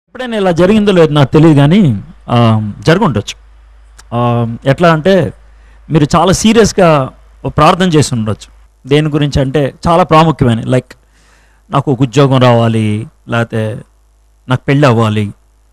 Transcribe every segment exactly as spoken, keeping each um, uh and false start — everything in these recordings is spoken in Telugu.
ఎప్పుడైనా ఇలా జరిగిందో లేదు నాకు తెలియదు కానీ జరుగుండొచ్చు. ఎట్లా అంటే మీరు చాలా సీరియస్గా ప్రార్థన చేసి ఉండొచ్చు. దేని గురించి అంటే చాలా ప్రాముఖ్యమైన, లైక్ నాకు ఒక ఉద్యోగం రావాలి, లేకపోతే నాకు పెళ్ళి అవ్వాలి,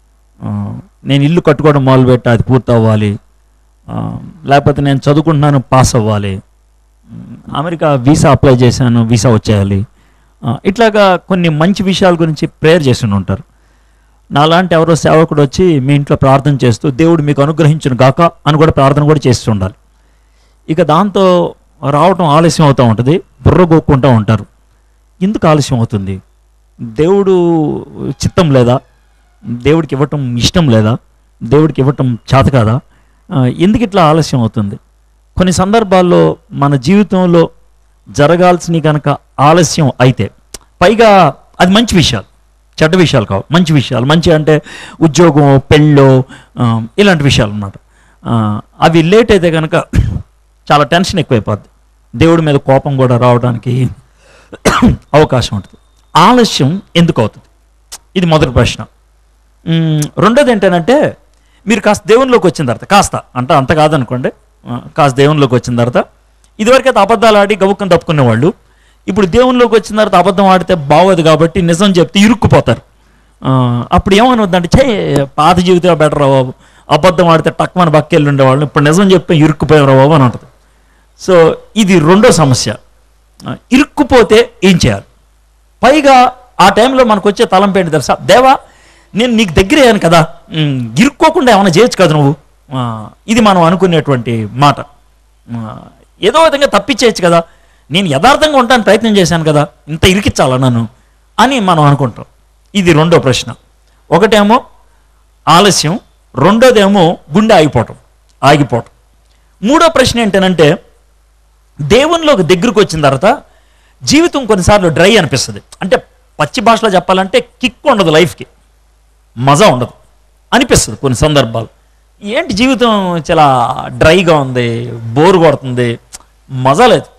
నేను ఇల్లు కట్టుకోవడం మొదలుపెట్టి అది పూర్తి అవ్వాలి, లేకపోతే నేను చదువుకుంటున్నాను పాస్ అవ్వాలి, అమెరికా వీసా అప్లై చేశాను వీసా వచ్చేయాలి, ఇట్లాగా కొన్ని మంచి విషయాల గురించి ప్రేయర్ చేసి ఉంటారు. నాలాంటి ఎవరో సేవకుడు వచ్చి మీ ఇంట్లో ప్రార్థన చేస్తూ దేవుడు మీకు అనుగ్రహించును గాక అని కూడా ప్రార్థన కూడా చేస్తూ ఉండాలి. ఇక దాంతో రావటం ఆలస్యం అవుతూ ఉంటుంది, బుర్ర గోక్కుంటూ ఉంటారు. ఎందుకు ఆలస్యం అవుతుంది? దేవుడు చిత్తం లేదా? దేవుడికి ఇవ్వటం ఇష్టం లేదా? దేవుడికి ఇవ్వటం చేత కాదా? ఎందుకు ఇట్లా ఆలస్యం అవుతుంది? కొన్ని సందర్భాల్లో మన జీవితంలో జరగాల్సినవి కనుక ఆలస్యం అయితే, పైగా అది మంచి విషయాలు, చెడ్డ విషయాలు కావు, మంచి విషయాలు. మంచి అంటే ఉద్యోగం, పెళ్ళో, ఇలాంటి విషయాలు అన్నమాట. అవి లేట్ అయితే కనుక చాలా టెన్షన్ ఎక్కువైపోద్ది, దేవుడి మీద కోపం కూడా రావడానికి అవకాశం ఉంటుంది. ఆలస్యం ఎందుకు అవుతుంది? ఇది మొదటి ప్రశ్న. రెండోది ఏంటంటే, మీరు కాస్త దేవునిలోకి వచ్చిన తర్వాత, కాస్త అంటే అంత కాదనుకోండి, కాస్త దేవునిలోకి వచ్చిన తర్వాత, ఇదివరకైతే అబద్ధాలు ఆడి గబుక్కని తప్పుకునేవాళ్ళు, ఇప్పుడు దేవునిలోకి వచ్చిన తర్వాత అబద్ధం ఆడితే బాగోదు కాబట్టి నిజం చెప్తే ఇరుక్కుపోతారు. అప్పుడు ఏమనవద్దంటే, చే పాత జీవితం బెటర్ రా బాబు, అబద్ధం ఆడితే టక్మని బక్కెళ్ళి ఉండేవాళ్ళు, ఇప్పుడు నిజం చెప్పి ఇరుక్కుపోయారు బాబు అని ఉంటుంది. సో ఇది రెండో సమస్య. ఇరుక్కుపోతే ఏం చేయాలి? పైగా ఆ టైంలో మనకు వచ్చే తలంపు ఏంటి తెలుసా? దేవా, నేను నీకు దగ్గర అయ్యాను కదా, ఇరుక్కోకుండా ఏమైనా చేయొచ్చు కదా నువ్వు. ఇది మనం అనుకునేటువంటి మాట. ఏదో విధంగా తప్పించేయచ్చు కదా, నేను యథార్థంగా ఉండడానికి ప్రయత్నం చేశాను కదా, ఇంత ఇరికిచ్చాలా నన్ను అని మనం అనుకుంటాం. ఇది రెండో ప్రశ్న. ఒకటేమో ఆలస్యం, రెండోదేమో గుండె ఆగిపోవటం ఆగిపోవటం మూడో ప్రశ్న ఏంటనంటే, దేవునిలోకి దగ్గరకు వచ్చిన తర్వాత జీవితం కొన్నిసార్లు డ్రై అనిపిస్తుంది. అంటే పచ్చి భాషలో చెప్పాలంటే కిక్ ఉండదు, లైఫ్కి మజా ఉండదు అనిపిస్తుంది కొన్ని సందర్భాలు. ఏంటి జీవితం చాలా డ్రైగా ఉంది, బోర్ కొడుతుంది, మజా లేదు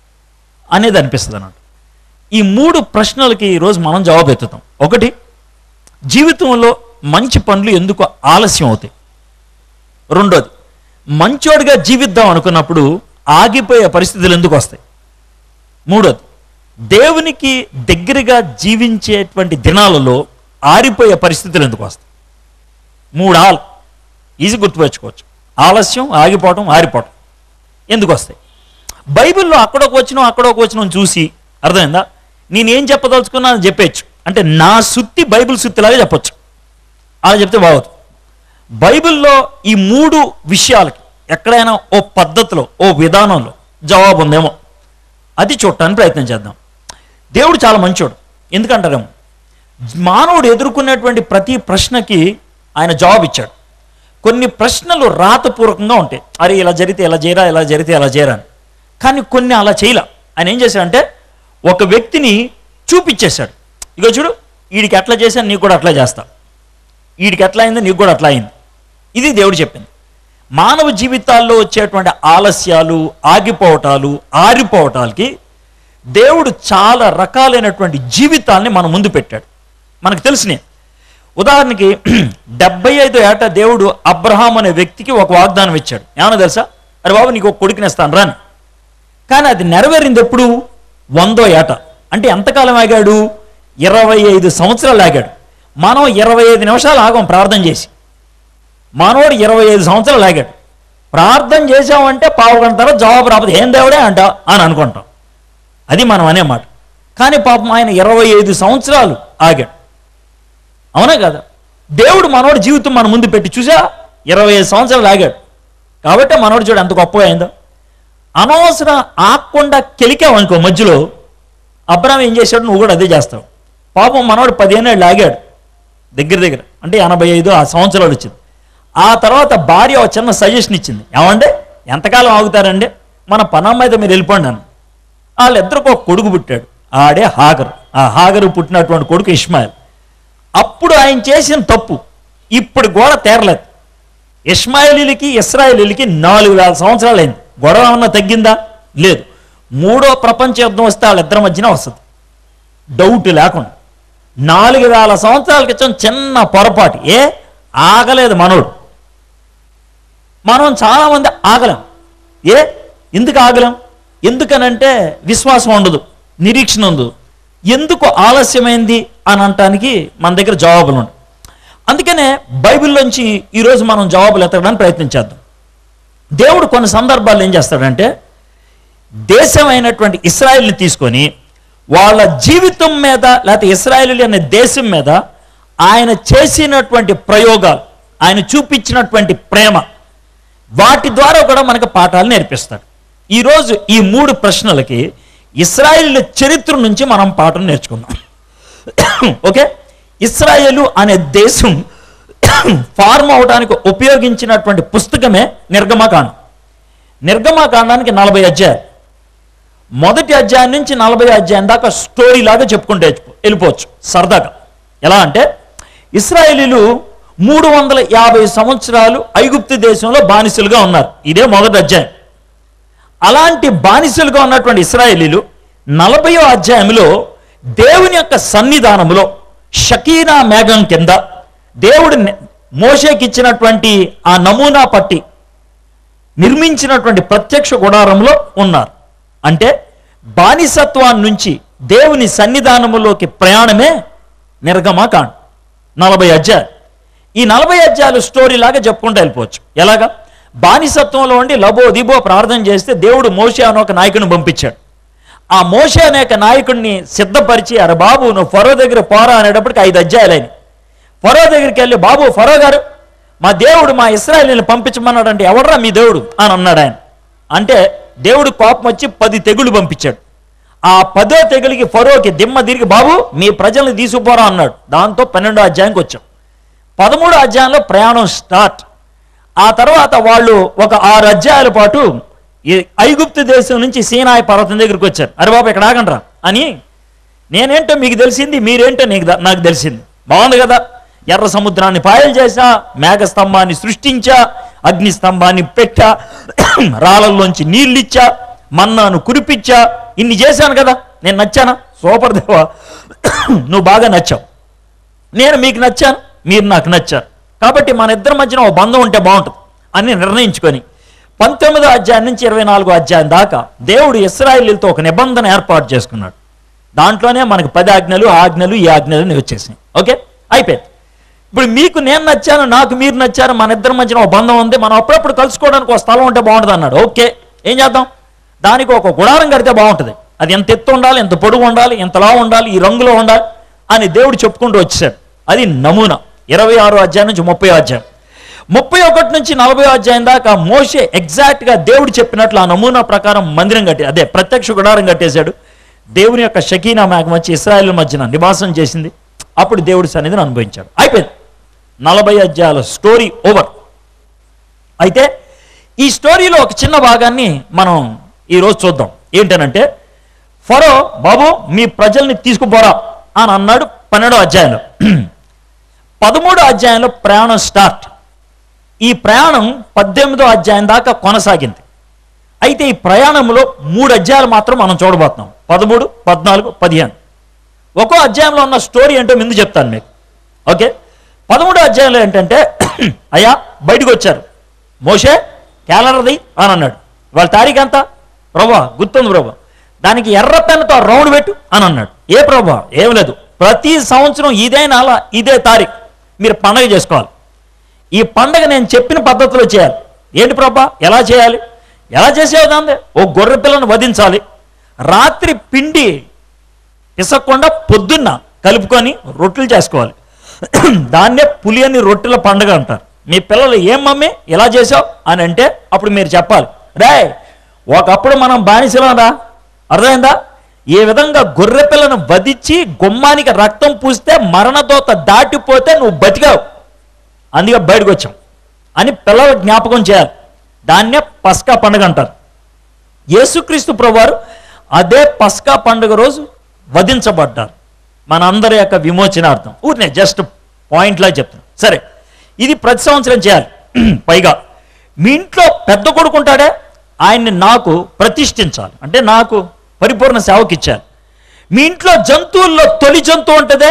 అనేది అనిపిస్తుంది అన్నట్టు. ఈ మూడు ప్రశ్నలకి ఈరోజు మనం జవాబు ఎత్తుతాం. ఒకటి, జీవితంలో మంచి పనులు ఎందుకు ఆలస్యం అవుతాయి? రెండోది, మంచోడిగా జీవిద్దాం అనుకున్నప్పుడు ఆగిపోయే పరిస్థితులు ఎందుకు వస్తాయి? మూడోది, దేవునికి దగ్గరగా జీవించేటువంటి దినాలలో ఆరిపోయే పరిస్థితులు ఎందుకు వస్తాయి? మూడు ఆల్ ఈజీ గుర్తుపెట్టుకోవచ్చు. ఆలస్యం, ఆగిపోవటం, ఆరిపోవటం ఎందుకు వస్తాయి? బైబిల్లో అక్కడొక వచ్చిన అక్కడొక వచ్చిన చూసి అర్థమైందా, నేనేం చెప్పదలుచుకున్నా అని చెప్పచ్చు. అంటే నా సుత్తి బైబిల్ సుత్తిలాగా చెప్పచ్చు, అలా చెప్తే బాగోదు. బైబిల్లో ఈ మూడు విషయాలకి ఎక్కడైనా ఓ పద్ధతిలో, ఓ విధానంలో జవాబు ఉందేమో అది చూడటానికి ప్రయత్నం చేద్దాం. దేవుడు చాలా మంచోడు. ఎందుకంటారేమో, మానవుడు ఎదుర్కొనేటువంటి ప్రతి ప్రశ్నకి ఆయన జవాబు ఇచ్చాడు. కొన్ని ప్రశ్నలు రాతపూర్వకంగా ఉంటాయి, అరే ఇలా జరిగితే ఎలా చేయరా, ఇలా జరిగితే ఎలా చేయరా అని. కానీ కొన్ని అలా చేయలే. ఆయన ఏం చేశాడంటే, ఒక వ్యక్తిని చూపించేశాడు. ఇగో చూడు, వీడికి ఎట్లా చేశాను నీకు కూడా అట్లా చేస్తా, వీడికి ఎట్లా అయిందో నీకు కూడా అట్లా అయింది. ఇది దేవుడు చెప్పింది. మానవ జీవితాల్లో వచ్చేటువంటి ఆలస్యాలు, ఆగిపోవటాలు, ఆరిపోవటాలకి దేవుడు చాలా రకాలైనటువంటి జీవితాల్ని మన ముందు పెట్టాడు. మనకు తెలిసినే. ఉదాహరణకి డెబ్బై ఐదో ఏట దేవుడు అబ్రహాం అనే వ్యక్తికి ఒక వాగ్దానం ఇచ్చాడు. ఏమన్నా తెలుసా? అరే బాబు, నీకు ఒక కొడుకుని ఇస్తాను రాని. కానీ అది నెరవేరింది ఎప్పుడు? వందో ఏట. అంటే ఎంతకాలం ఆగాడు? ఇరవై ఐదు సంవత్సరాలు ఆగాడు. మనం ఇరవై ఐదు నిమిషాలు ఆగాం ప్రార్థన చేసి, మనోడు ఇరవై ఐదు సంవత్సరాలు ఆగాడు. ప్రార్థన చేసామంటే పావు గంట తర్వాత జవాబు రాకపోతే ఏం దేవుడే అంట అని అనుకుంటాం. అది మనం అనే మాట. కానీ పాపం ఆయన ఇరవై ఐదు సంవత్సరాలు ఆగాడు. అవునా కదా? దేవుడు మనోడి జీవితం మన ముందు పెట్టి చూసా, ఇరవై ఐదు సంవత్సరాలు ఆగాడు కాబట్టి మనోడు చూడు ఎంత గొప్పగా అయిందో. అనవసరం ఆగకుండా కెలికావనుకో మధ్యలో, అబ్రహాం ఏం చేశాడు, నువ్వు కూడా అదే చేస్తావు. పాపం మనోడు పదిహేనేళ్ళు ఆగాడు దగ్గర దగ్గర, అంటే ఎనభై ఐదు ఆ సంవత్సరాలు వచ్చింది. ఆ తర్వాత భార్య ఒక చిన్న సజెషన్ ఇచ్చింది. ఏమంటే ఎంతకాలం ఆగుతారండి, మన పనమ్మాయితో మీరు వెళ్ళిపోండి అని. వాళ్ళిద్దరికి ఒక కొడుకు పుట్టాడు, ఆడే హాగరు. ఆ హాగరు పుట్టినటువంటి కొడుకు ఇష్మాయిల్. అప్పుడు ఆయన చేసిన తప్పు ఇప్పుడు గోడ తేరలేదు. ఇష్మాయిలీలకి ఇస్రాయేలీలకి నాలుగు వేల సంవత్సరాలు అయింది. గొడవ ఏమన్నా తగ్గిందా? లేదు. మూడో ప్రపంచ యుద్ధం వస్తే వాళ్ళిద్దరి మధ్యన వస్తుంది, డౌట్ లేకుండా. నాలుగు వేల సంవత్సరాల క్రితం చిన్న పొరపాటు, ఏ ఆగలేదు మనోడు. మనం చాలామంది ఆగలేం. ఏ ఎందుకు ఆగలేం? ఎందుకనంటే విశ్వాసం ఉండదు, నిరీక్షణ ఉండదు. ఎందుకు ఆలస్యమైంది అని అనటానికి మన దగ్గర జవాబులు ఉండవు. అందుకనే బైబిల్లోంచి ఈరోజు మనం జవాబులు ఎత్తడానికి ప్రయత్నించేద్దాం. దేవుడు కొన్ని సందర్భాల్లో ఏం చేస్తాడంటే, దేశం అయినటువంటి ఇశ్రాయేలుని తీసుకొని వాళ్ళ జీవితం మీద, లేకపోతే ఇశ్రాయేలు అనే దేశం మీద ఆయన చేసినటువంటి ప్రయోగాలు, ఆయన చూపించినటువంటి ప్రేమ, వాటి ద్వారా కూడా మనకు పాఠాలు నేర్పిస్తాడు. ఈరోజు ఈ మూడు ప్రశ్నలకి ఇశ్రాయేలు చరిత్ర నుంచి మనం పాఠం నేర్చుకుందాం. ఓకే, ఇశ్రాయేలు అనే దేశం ఫార్మ్ అవడానికి ఉపయోగించినటువంటి పుస్తకమే నిర్గమకాండం. నిర్గమకాండానికి నలభై అధ్యాయాలు. మొదటి అధ్యాయం నుంచి నలభై అధ్యాయం దాకా స్టోరీ లాగా చెప్పుకుంటే వెళ్ళిపోవచ్చు సరదాగా. ఎలా అంటే, ఇశ్రాయేలీలు మూడు వందల యాభై సంవత్సరాలు ఐగుప్తు దేశంలో బానిసలుగా ఉన్నారు. ఇదే మొదటి అధ్యాయం. అలాంటి బానిసలుగా ఉన్నటువంటి ఇశ్రాయేలీలు నలభైవ అధ్యాయంలో దేవుని యొక్క సన్నిధానంలో షకీనా మేఘం కింద దేవుడు మోషేకి ఇచ్చినటువంటి ఆ నమూనా పట్టి నిర్మించినటువంటి ప్రత్యక్ష గుడారంలో ఉన్నారు. అంటే బానిసత్వాన్ని నుంచి దేవుని సన్నిధానములోకి ప్రయాణమే నిర్గమకాండం. నలభై అధ్యాయాలు. ఈ నలభై అధ్యాయాలు స్టోరీ లాగా చెప్పుకుంటూ వెళ్ళిపోవచ్చు. ఎలాగా? బానిసత్వంలో ఉండి లబో దిబో ప్రార్థన చేస్తే దేవుడు మోషే అనే ఒక నాయకుడిని పంపించాడు. ఆ మోషే అనే ఒక నాయకుడిని సిద్ధపరిచి, అరే బాబు నువ్వు ఫరో దగ్గర పోరా అనేటప్పటికి ఐదు అధ్యాయాలని ఫరో దగ్గరికి వెళ్ళి, బాబు ఫరో గారు, మా దేవుడు మా ఇశ్రాయేలుని పంపించమన్నాడు. అంటే ఎవడరా మీ దేవుడు అని అన్నాడు ఆయన. అంటే దేవుడు కోపం వచ్చి పది తెగులు పంపించాడు. ఆ పదో తెగులకి ఫరోకి దిమ్మ తిరిగి, బాబు మీ ప్రజల్ని తీసుకుపోరా అన్నాడు. దాంతో పన్నెండో అధ్యాయానికి వచ్చాం. పదమూడో అధ్యాయంలో ప్రయాణం స్టార్ట్. ఆ తర్వాత వాళ్ళు ఒక ఆరు అధ్యాయాల పాటు ఈ ఐగుప్తు దేశం నుంచి సీనాయి పర్వతం దగ్గరికి వచ్చారు. అరే బాబు ఇక్కడ ఆగండ్రా అని, నేనేంటో మీకు తెలిసింది, మీరేంటో నీకు నాకు తెలిసింది. బాగుంది కదా? ఎర్ర సముద్రాన్ని పాయలు చేశా, మేఘస్తంభాన్ని సృష్టించా, అగ్నిస్తంభాన్ని పెట్టా, రాళ్ళల్లోంచి నీళ్ళిచ్చా, మన్నాను కురిపించా, ఇన్ని చేశాను కదా, నేను నచ్చానా? సూపర్ దేవా, నువ్వు బాగా నచ్చావు, నేను మీకు నచ్చాను, మీరు నాకు నచ్చారు, కాబట్టి మన ఇద్దరి మధ్యన ఒక బంధం ఉంటే బాగుంటుంది అని నిర్ణయించుకొని పంతొమ్మిదో అధ్యాయం నుంచి ఇరవై నాలుగో అధ్యాయం దాకా దేవుడు ఇశ్రాయేలీలతో ఒక నిబంధన ఏర్పాటు చేసుకున్నాడు. దాంట్లోనే మనకు పది ఆజ్ఞలు, ఆజ్ఞలు, ఈ ఆజ్ఞలు వచ్చేసినాయి. ఓకే, అయిపోయింది. ఇప్పుడు మీకు నేను నచ్చాను, నాకు మీరు నచ్చారు, మన ఇద్దరి మధ్యన ఒక బంధం ఉంది, మనం అప్పుడప్పుడు కలుసుకోవడానికి ఒక స్థలం ఉంటే బాగుంటుంది అన్నాడు. ఓకే, ఏం చేద్దాం? దానికి ఒక గుడారం కడితే బాగుంటుంది. అది ఎంత ఎత్తు ఉండాలి, ఎంత పొడుగు ఉండాలి, ఎంతలా ఉండాలి, ఈ రంగులో ఉండాలి అని దేవుడు చెప్పుకుంటూ వచ్చాడు. అది నమూనా. ఇరవై ఆరో అధ్యాయం నుంచి ముప్పై అధ్యాయం, ముప్పై ఒకటి నుంచి నలభై అధ్యాయం దాకా మోషే ఎగ్జాక్ట్గా దేవుడు చెప్పినట్లు ఆ నమూనా ప్రకారం మందిరం కట్టి, అదే ప్రత్యక్ష గుడారం కట్టేశాడు. దేవుని యొక్క షకీనా మేఘం వచ్చి ఇశ్రాయేలు మధ్యన నివాసం చేసింది. అప్పుడు దేవుడి సన్నిధిని అనుభవించాడు. అయిపోయింది. నలభై అధ్యాయాల స్టోరీ ఓవర్. అయితే ఈ స్టోరీలో ఒక చిన్న భాగాన్ని మనం ఈరోజు చూద్దాం. ఏంటనంటే, ఫరో బాబు మీ ప్రజల్ని తీసుకుపోరా అని అన్నాడు పన్నెండో అధ్యాయంలో. పదమూడో అధ్యాయంలో ప్రయాణం స్టార్ట్. ఈ ప్రయాణం పద్దెనిమిదో అధ్యాయం దాకా కొనసాగింది. అయితే ఈ ప్రయాణంలో మూడు అధ్యాయాలు మాత్రం మనం చూడబోతున్నాం. పదమూడు, పద్నాలుగు, పదిహేను. ఒక్కో అధ్యాయంలో ఉన్న స్టోరీ ఏంటో ముందు చెప్తాను మీకు. ఓకే, పదమూడో అధ్యాయంలో ఏంటంటే, అయ్యా బయటకు వచ్చారు, మోషే క్యాలెండర్ది అని అన్నాడు. వాళ్ళ తారీఖు ఎంత? ప్రభా గుర్తుంది ప్రభా, దానికి ఎర్ర పెన్నుతో రౌండ్ పెట్టు అని అన్నాడు. ఏ ప్రభా? ఏం లేదు, ప్రతి సంవత్సరం ఇదే నెల ఇదే తారీఖు మీరు పండగ చేసుకోవాలి. ఈ పండగ నేను చెప్పిన పద్ధతిలో చేయాలి. ఏంటి ప్రభా, ఎలా చేయాలి? ఎలా చేసేదంటే, ఓ గొర్రె పిల్లను వధించాలి, రాత్రి పిండి పిసక్కుండా పొద్దున్న కలుపుకొని రొట్టెలు చేసుకోవాలి. దాన్నే పులియని రొట్టెల పండుగ అంటారు. మీ పిల్లలు ఏం మమ్మీ ఎలా చేసావు అని అంటే అప్పుడు మీరు చెప్పాలి, రే ఒకప్పుడు మనం బానిసలందా, అర్థమైందా? ఏ విధంగా గొర్రె పిల్లను వధించి గుమ్మానికి రక్తం పూస్తే మరణదోత దాటిపోతే నువ్వు బతికావు, అందుకే బయటకు వచ్చాం అని పిల్లలు జ్ఞాపకం చేయాలి. దాన్నే పస్కా పండుగ అంటారు. యేసుక్రీస్తు ప్రభువారు అదే పస్కా పండుగ రోజు వధించబడ్డారు, మనందరి యొక్క విమోచనార్థం. ఊరినే జస్ట్ పాయింట్లా చెప్తాను. సరే, ఇది ప్రతి సంవత్సరం చేయాలి. పైగా మీ ఇంట్లో పెద్ద కొడుకు ఉంటాడే, ఆయన్ని నాకు ప్రతిష్ఠించాలి, అంటే నాకు పరిపూర్ణ సేవకి ఇచ్చారు. మీ ఇంట్లో జంతువుల్లో తొలి జంతువు ఉంటుందే,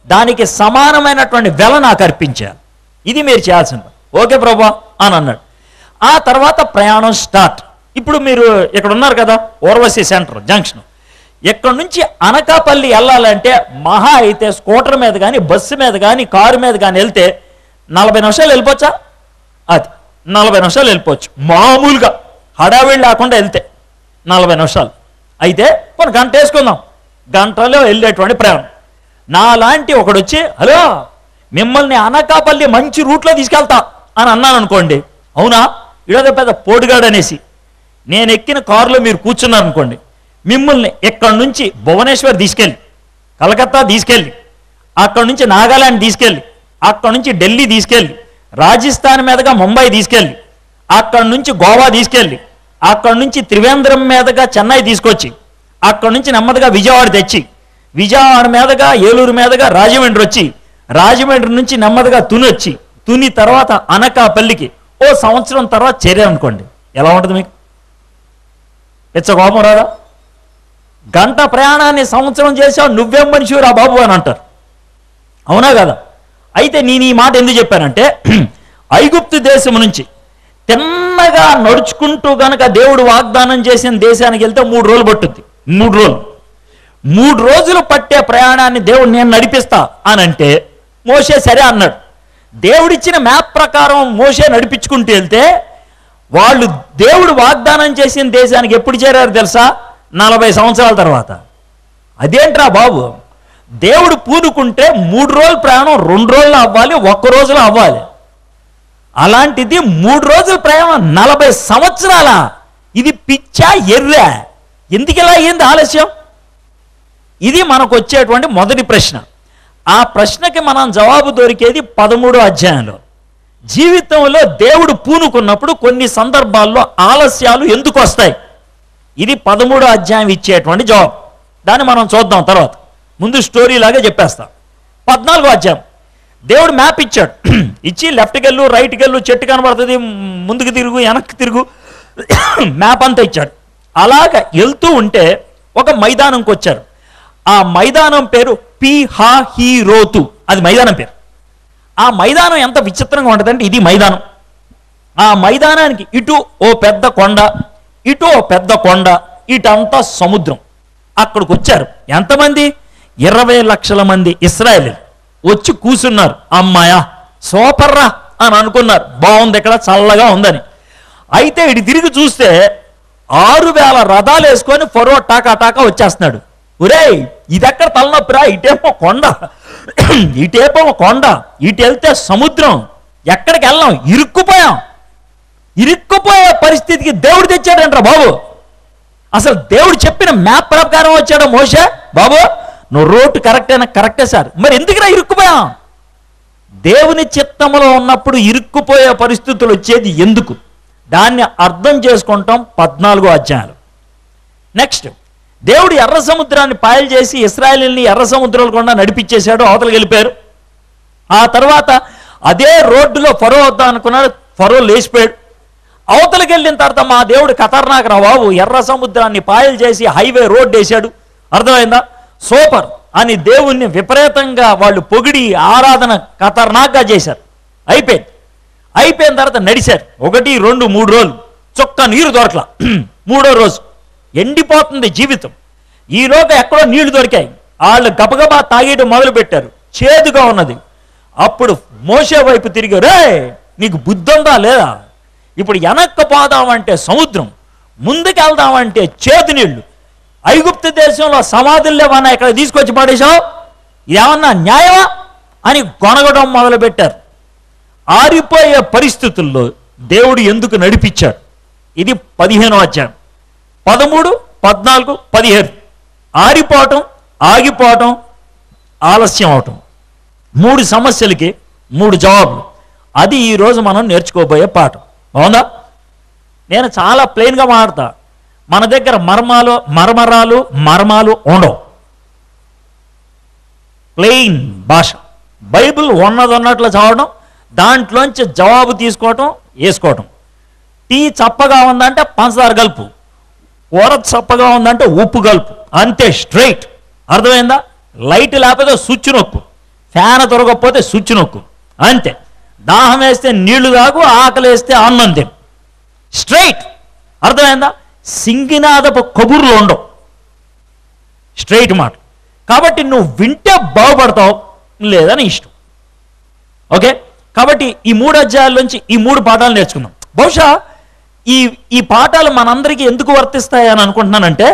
దానికి సమానమైనటువంటి వెల నాకు అర్పించాలి. ఇది మీరు చేయాల్సింది. ఓకే ప్రభా అని అన్నాడు. ఆ తర్వాత ప్రయాణం స్టార్ట్. ఇప్పుడు మీరు ఇక్కడ ఉన్నారు కదా, ఓర్వశి సెంటర్ జంక్షన్. ఇక్కడ నుంచి అనకాపల్లి వెళ్ళాలంటే మహా అయితే స్కూటర్ మీద కానీ బస్సు మీద కానీ కారు మీద కానీ వెళ్తే నలభై నిమిషాలు వెళ్ళిపోవచ్చా? అది నలభై నిమిషాలు వెళ్ళిపోవచ్చు మామూలుగా, హడావిడి లేకుండా వెళ్తే నలభై నిమిషాలు. అయితే కొన్ని గంట వేసుకుందాం, గంటలో వెళ్ళేటువంటి ప్రయాణం. నాలాంటి ఒకడు వచ్చి హలో మిమ్మల్ని అనకాపల్లి మంచి రూట్లో తీసుకెళ్తా అని అన్నాను అనుకోండి, అవునా ఇడదో పెద్ద పోటుగాడు అనేసి నేను ఎక్కిన కారులో మీరు కూర్చున్నారు అనుకోండి, మిమ్మల్ని ఎక్కడి నుంచి భువనేశ్వర్ తీసుకెళ్ళి, కలకత్తా తీసుకెళ్ళి, అక్కడి నుంచి నాగాలాండ్ తీసుకెళ్ళి, అక్కడి నుంచి ఢిల్లీ తీసుకెళ్ళి, రాజస్థాన్ మీదుగా ముంబై తీసుకెళ్ళి, అక్కడి నుంచి గోవా తీసుకెళ్ళి, అక్కడి నుంచి త్రివేంద్రం మీదుగా చెన్నై తీసుకొచ్చి, అక్కడి నుంచి నెమ్మదిగా విజయవాడ తెచ్చి, విజయవాడ మీదుగా ఏలూరు మీదుగా రాజమండ్రి వచ్చి, రాజమండ్రి నుంచి నెమ్మదిగా తుని వచ్చి, తుని తర్వాత అనకాపల్లికి ఓ సంవత్సరం తర్వాత చేరారనుకోండి, ఎలా ఉంటుంది మీకు? పిచ్చ కోపం రాదా? గంట ప్రయాణాన్ని సంవత్సరం చేసావు, నువ్వేం మనిషిరా బాబు అని అంటారు, అవునా కదా? అయితే నేను ఈ మాట ఎందుకు చెప్పానంటే, ఐగుప్తు దేశం నుంచి తిన్నగా నడుచుకుంటూ గనక దేవుడు వాగ్దానం చేసిన దేశానికి వెళ్తే మూడు రోజులు పట్టుద్ది. మూడు రోజులు మూడు రోజులు పట్టే ప్రయాణాన్ని దేవుడు నేను నడిపిస్తా అని అంటే మోషే సరే అన్నాడు. దేవుడిచ్చిన మ్యాప్ ప్రకారం మోషే నడిపించుకుంటూ వెళ్తే వాళ్ళు దేవుడు వాగ్దానం చేసిన దేశానికి ఎప్పుడు చేరారు తెలుసా? నలభై సంవత్సరాల తర్వాత. అదేంట్రా బాబు, దేవుడు పూనుకుంటే మూడు రోజుల ప్రయాణం రెండు రోజులు అవ్వాలి, ఒక్క రోజులో అవ్వాలి. అలాంటిది మూడు రోజుల ప్రయాణం నలభై సంవత్సరాల. ఇది పిచ్చా ఎర్రా? ఎందుకు ఇలా అయ్యింది ఆలస్యం? ఇది మనకు వచ్చేటువంటి మొదటి ప్రశ్న. ఆ ప్రశ్నకి మనం జవాబు దొరికేది పదమూడో అధ్యాయంలో. జీవితంలో దేవుడు పూనుకున్నప్పుడు కొన్ని సందర్భాల్లో ఆలస్యాలు ఎందుకు వస్తాయి? ఇది పదమూడో అధ్యాయం ఇచ్చేటువంటి జవాబు. దాన్ని మనం చూద్దాం తర్వాత. ముందు స్టోరీ లాగా చెప్పేస్తాం. పద్నాలుగో అధ్యాయం దేవుడు మ్యాప్ ఇచ్చాడు. ఇచ్చి లెఫ్ట్కి వెళ్ళు, రైట్కి వెళ్ళు, చెట్టు కనబడుతుంది, ముందుకు తిరుగు, వెనక్కి తిరుగు, మ్యాప్ అంతా ఇచ్చాడు. అలాగ వెళ్తూ ఉంటే ఒక మైదానంకి వచ్చారు. ఆ మైదానం పేరు పీహహీరోతు, అది మైదానం పేరు. ఆ మైదానం ఎంత విచిత్రంగా ఉంటుందంటే, ఇది మైదానం. ఆ మైదానానికి ఇటు ఓ పెద్ద కొండ, ఇటు ఓ పెద్ద కొండ, ఇటంతా సముద్రం. అక్కడికి వచ్చారు ఎంతమంది? ఇరవై లక్షల మంది ఇశ్రాయేలీలు వచ్చి కూర్చున్నారు. అమ్మాయా సూపర్రా అని అనుకున్నారు, బాగుంది ఇక్కడ చల్లగా ఉందని. అయితే ఇటు తిరిగి చూస్తే ఆరు వేల రథాలు వేసుకొని ఫరో టాకా టాకా వచ్చేస్తున్నాడు. ఒరేయ్ ఇదెక్కడ తలనొప్పిరా, ఇటేమో కొండ, ఇటేమో కొండ, ఇటు వెళ్తే సముద్రం, ఎక్కడికి వెళ్ళాం, ఇరుక్కుపోయాం. ఇరుక్కుపోయే పరిస్థితికి దేవుడు తెచ్చాడంట్రా బాబు. అసలు దేవుడు చెప్పిన మ్యాప్ ప్రకారం వచ్చాడు మోషే. బాబు నువ్వు రోడ్డు కరెక్టేనా? కరెక్టే సార్. మరి ఎందుకురా ఇరుక్కుపోయాం? దేవుని చిత్తములో ఉన్నప్పుడు ఇరుక్కుపోయే పరిస్థితులు వచ్చేది ఎందుకు? దాన్ని అర్థం చేసుకుంటాం పద్నాలుగో అధ్యాయాలు. నెక్స్ట్, దేవుడు ఎర్ర సముద్రాన్ని పాయలు చేసి ఇశ్రాయేలీయుల్ని ఎర్ర సముద్రాలు కూడా నడిపించేశాడు, అవతలకి వెళ్ళిపోయారు. ఆ తర్వాత అదే రోడ్డులో ఫరో వద్దాం అనుకున్నాడు, ఫరో లేచిపోయాడు. అవతలకి వెళ్ళిన తర్వాత మా దేవుడు ఖతర్నాక్ రా బాబు, ఎర్ర సముద్రాన్ని పాయలు చేసి హైవే రోడ్ వేశాడు. అర్థమైందా? సూపర్ అని దేవుణ్ణి విపరీతంగా వాళ్ళు పొగిడి ఆరాధన ఖతర్నాక్గా చేశారు. అయిపోయింది. అయిపోయిన తర్వాత నడిచారు. ఒకటి రెండు మూడు రోజులు చొక్క నీరు దొరకలా. మూడో రోజు ఎండిపోతుంది జీవితం. ఈలోగా ఎక్కడో నీళ్లు దొరికాయి. వాళ్ళు గబగబా తాగేయడం మొదలు పెట్టారు. చేదుగా ఉన్నది. అప్పుడు మోషే వైపు తిరిగి, రే నీకు బుద్ధి ఉందా లేదా? ఇప్పుడు వెనక్కి పోదామంటే సముద్రం, ముందుకు వెళ్దామంటే చేదు నీళ్లు. ఐగుప్తు దేశంలో సమాధులు లేవన్నా ఇక్కడ తీసుకొచ్చి పడేశావు, ఇదేమన్నా న్యాయమా అని గొనగడం మొదలుపెట్టారు. ఆరిపోయే పరిస్థితుల్లో దేవుడు ఎందుకు నడిపించాడు? ఇది పదిహేనో అధ్యాయం. పదమూడు, పద్నాలుగు, పదిహేను. ఆరిపోవటం, ఆగిపోవటం, ఆలస్యం అవటం. మూడు సమస్యలకి మూడు జవాబులు. అది ఈరోజు మనం నేర్చుకోబోయే పాఠం. అవునా? నేను చాలా ప్లెయిన్గా మాట్లాడతా. మన దగ్గర మర్మాలు మర్మరాలు మర్మాలు ఉండవు. ప్లెయిన్ భాష. బైబిల్ ఉన్నది ఉన్నట్లు చదవడం, దాంట్లోంచి జవాబు తీసుకోవటం, వేసుకోవటం. టీ చప్పగా ఉందంటే పంచదార కలుపు, కూర చప్పగా ఉందంటే ఉప్పు కలుపు, అంతే, స్ట్రైట్. అర్థమైందా? లైట్ లేకపోతే స్విచ్ నొక్కు. తేన దొరకకపోతే స్విచ్ నొక్కు, అంతే. దాహం వేస్తే నీళ్లు తాగు, ఆకలి వేస్తే అన్నం తిను, స్ట్రైట్. అర్థమైందా? సింగినాదపు కబుర్లు ఉండవు, స్ట్రైట్ మాట. కాబట్టి నువ్వు వింటే బాగుపడతావు, లేదని ఇష్టం. ఓకే, కాబట్టి ఈ మూడు అధ్యాయాల నుంచి ఈ మూడు పాఠాలు నేర్చుకుందాం. బహుశా ఈ ఈ పాఠాలు మనందరికీ ఎందుకు వర్తిస్తాయి అని అనుకుంటున్నానంటే,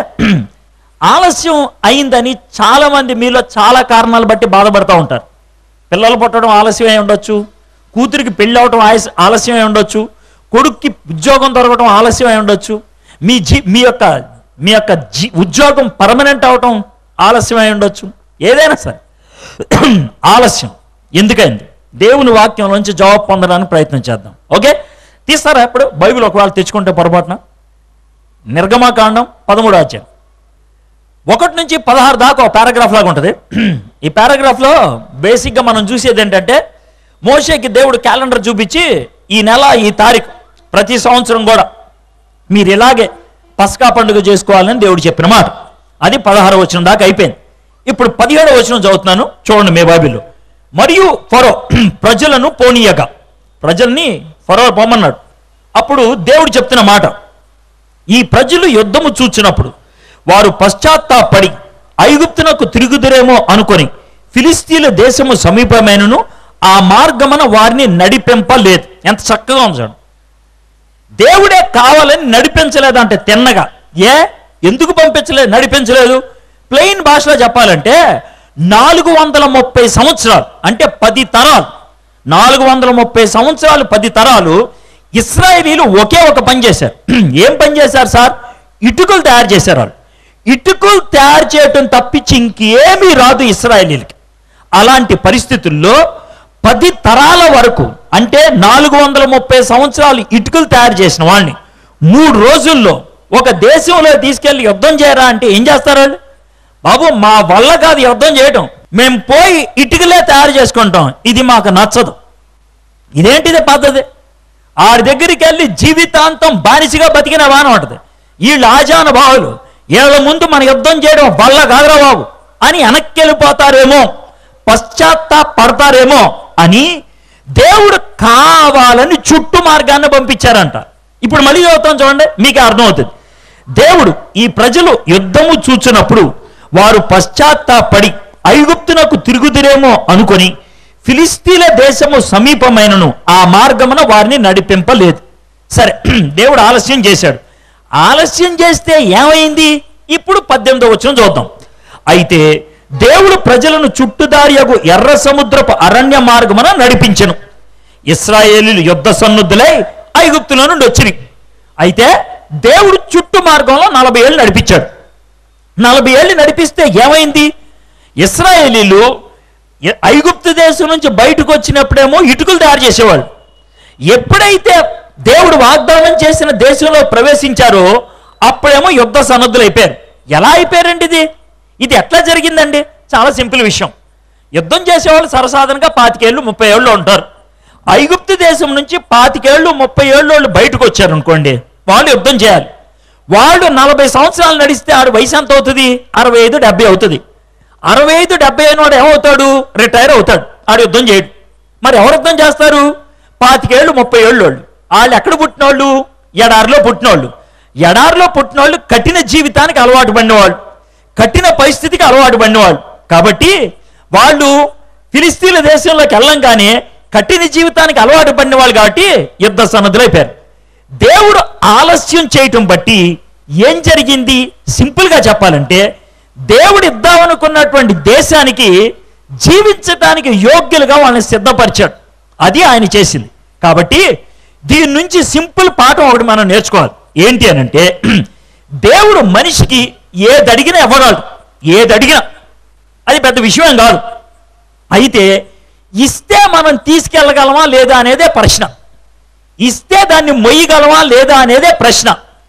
ఆలస్యం అయిందని చాలామంది మీలో చాలా కారణాలు బట్టి బాధపడుతూ ఉంటారు. పిల్లలు పుట్టడం ఆలస్యమై ఉండొచ్చు, కూతురికి పెళ్ళి అవడం ఆలస్యమై ఉండొచ్చు, కొడుక్కి ఉద్యోగం దొరకడం ఆలస్యమై ఉండొచ్చు, మీ జీ మీ యొక్క మీ యొక్క జీ ఉద్యోగం పర్మనెంట్ అవటం ఆలస్యమై ఉండొచ్చు. ఏదైనా సరే ఆలస్యం ఎందుకైంది? దేవుని వాక్యం నుంచి జవాబు పొందడానికి ప్రయత్నం చేద్దాం. ఓకే, తీస్తారా? ఎప్పుడు బైబిల్ ఒకవేళ తెచ్చుకుంటే పొరపాటున నిర్గమకాండం పదమూడో అధ్యాయం ఒకటి నుంచి పదహారు దాకా ఒక పారాగ్రాఫ్ లాగా ఉంటుంది. ఈ పారాగ్రాఫ్లో బేసిక్గా మనం చూసేది ఏంటంటే, మోషేకి దేవుడు క్యాలెండర్ చూపించి ఈ నెల ఈ తారీఖు ప్రతి సంవత్సరం కూడా మీరు ఇలాగే పస్కా పండుగ చేసుకోవాలని దేవుడు చెప్పిన మాట. అది పదహారు వచనం దాకా అయిపోయింది. ఇప్పుడు పదిహేడవ వచనం చదువుతున్నాను, చూడండి మీ బైబిల్లో. మరియు ఫరో ప్రజలను పోనీయగా, ప్రజల్ని ఫరో పొమ్మన్నాడు. అప్పుడు దేవుడు చెప్తున్న మాట, ఈ ప్రజలు యుద్ధము చూచినప్పుడు వారు పశ్చాత్తాపడి ఐగుప్తునకు తిరుగుదురేమో అనుకొని ఫిలిస్తీన్ల దేశము సమీపమైనను ఆ మార్గమున వారిని నడిపింపలేదు. ఎంత చక్కగా ఉంచాడు. దేవుడే కావాలని నడిపించలేదంటే తిన్నగా. ఏ ఎందుకు పంపించలేదు, నడిపించలేదు? ప్లెయిన్ భాషలో చెప్పాలంటే నాలుగు వందల ముప్పై సంవత్సరాలు అంటే పది తరాలు నాలుగు వందల ముప్పై సంవత్సరాలు పది తరాలు ఇశ్రాయేలీలు ఒకే ఒక పని చేశారు. ఏం పని చేశారు సార్? ఇటుకలు తయారు చేశారు. వాళ్ళు ఇటుకలు తయారు చేయటం తప్పించి ఇంకేమీ రాదు ఇశ్రాయేలీలకి. అలాంటి పరిస్థితుల్లో పది తరాల వరకు అంటే నాలుగు వందల ముప్పై సంవత్సరాలు ఇటుకలు తయారు చేసిన వాళ్ళని మూడు రోజుల్లో ఒక దేశంలో తీసుకెళ్లి యుద్ధం చేయరా అంటే ఏం చేస్తారు వాళ్ళు? బాబు మా వల్ల కాదు యుద్ధం చేయటం, మేము పోయి ఇటుకలే తయారు చేసుకుంటాం, ఇది మాకు నచ్చదు. ఇదేంటిది పద్ధతి? ఆడి దగ్గరికి వెళ్ళి జీవితాంతం బానిసగా బతికిన వాన ఉంటుంది. వీళ్ళు ఆజానుభావులు, వీళ్ళ ముందు మన యుద్ధం చేయడం వల్ల కాదురా బాబు అని వెనక్కి వెళ్ళిపోతారేమో, పశ్చాత్తాపడతారేమో అని దేవుడు కావాలని చుట్టు మార్గాన్ని పంపించారంట. ఇప్పుడు మళ్ళీ చదువుతాం చూడండి, మీకు అర్థమవుతుంది. దేవుడు ఈ ప్రజలు యుద్ధము చూచినప్పుడు వారు పశ్చాత్తాపడి ఐగుప్తునకు తిరుగుదురేమో అనుకొని ఫిలిస్తీన్ల దేశము సమీపమైనను ఆ మార్గమున వారిని నడిపింపలేదు. సరే, దేవుడు ఆలస్యం చేశాడు. ఆలస్యం చేస్తే ఏమైంది? ఇప్పుడు పద్దెనిమిదో వచనం చూద్దాం. అయితే దేవుడు ప్రజలను చుట్టుదారియగు ఎర్ర సముద్రపు అరణ్య మార్గమున నడిపించెను. ఇశ్రాయేలీలు యుద్ధ సన్నుద్ధులై ఐగుప్తుల నుండి వచ్చినాయి. అయితే దేవుడు చుట్టు మార్గంలో నలభై ఏళ్ళు నడిపించాడు. నలభై ఏళ్ళు నడిపిస్తే ఏమైంది? ఇశ్రాయేలీలు ఐగుప్తు దేశం నుంచి బయటకు వచ్చినప్పుడేమో ఇటుకలు తయారు చేసేవాళ్ళు. ఎప్పుడైతే దేవుడు వాగ్దానం చేసిన దేశంలో ప్రవేశించారో అప్పుడేమో యుద్ధ సన్నద్ధులు అయిపోయారు. ఎలా అయిపోయారండి? ఇది ఇది ఎట్లా జరిగిందండి? చాలా సింపుల్ విషయం. యుద్ధం చేసేవాళ్ళు సరసాధారణంగా పాతికేళ్ళు ముప్పై ఏళ్ళు ఉంటారు. ఐగుప్తు దేశం నుంచి పాతికేళ్ళు ముప్పై ఏళ్ళు వాళ్ళు బయటకు వచ్చారు అనుకోండి, వాళ్ళు యుద్ధం చేయాలి. వాళ్ళు నలభై సంవత్సరాలు నడిస్తే ఆడు వయసు ఎంత అవుతుంది? అరవై ఐదు డెబ్బై అవుతుంది. అరవై ఐదు డెబ్బై అయిన వాడు ఏమవుతాడు? రిటైర్ అవుతాడు. ఆడు యుద్ధం చేయడు. మరి ఎవరు యుద్ధం చేస్తారు? పాతికేళ్ళు ముప్పై ఏళ్ళు వాళ్ళు. వాళ్ళు ఎక్కడ పుట్టినోళ్ళు? ఎడారిలో పుట్టినోళ్ళు. ఎడారిలో పుట్టినోళ్ళు కఠిన జీవితానికి అలవాటు పడినవాళ్ళు, కఠిన పరిస్థితికి అలవాటు పడినవాళ్ళు. కాబట్టి వాళ్ళు ఫిలిస్తీన్ల దేశంలోకి వెళ్ళంగానే కఠిన జీవితానికి అలవాటు పడిన వాళ్ళు కాబట్టి యుద్ధ సన్నద్ధులు అయిపోయారు. దేవుడు ఆలస్యం చేయటం బట్టి ఏం జరిగింది? సింపుల్గా చెప్పాలంటే దేవుడు ఇద్దామనుకున్నటువంటి దేశానికి జీవించడానికి యోగ్యులుగా వాళ్ళని సిద్ధపరిచాడు. అది ఆయన చేసింది. కాబట్టి దీని నుంచి సింపుల్ పాఠం ఒకటి మనం నేర్చుకోవాలి. ఏంటి అని అంటే, దేవుడు మనిషికి ఏది అడిగినా ఇవ్వగలడు. ఏది అడిగినా అది పెద్ద విషయం కాదు. అయితే ఇస్తే మనం తీసుకెళ్ళగలమా లేదా అనేదే ప్రశ్న. ఇస్తే దాన్ని మొయ్యగలమా లేదా అనేదే ప్రశ్న.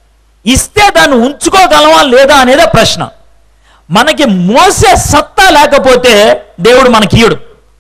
ఇస్తే దాన్ని ఉంచుకోగలమా లేదా అనేదే ప్రశ్న. మనకి మోసే సత్తా లేకపోతే దేవుడు మనకి ఇయ్యడు.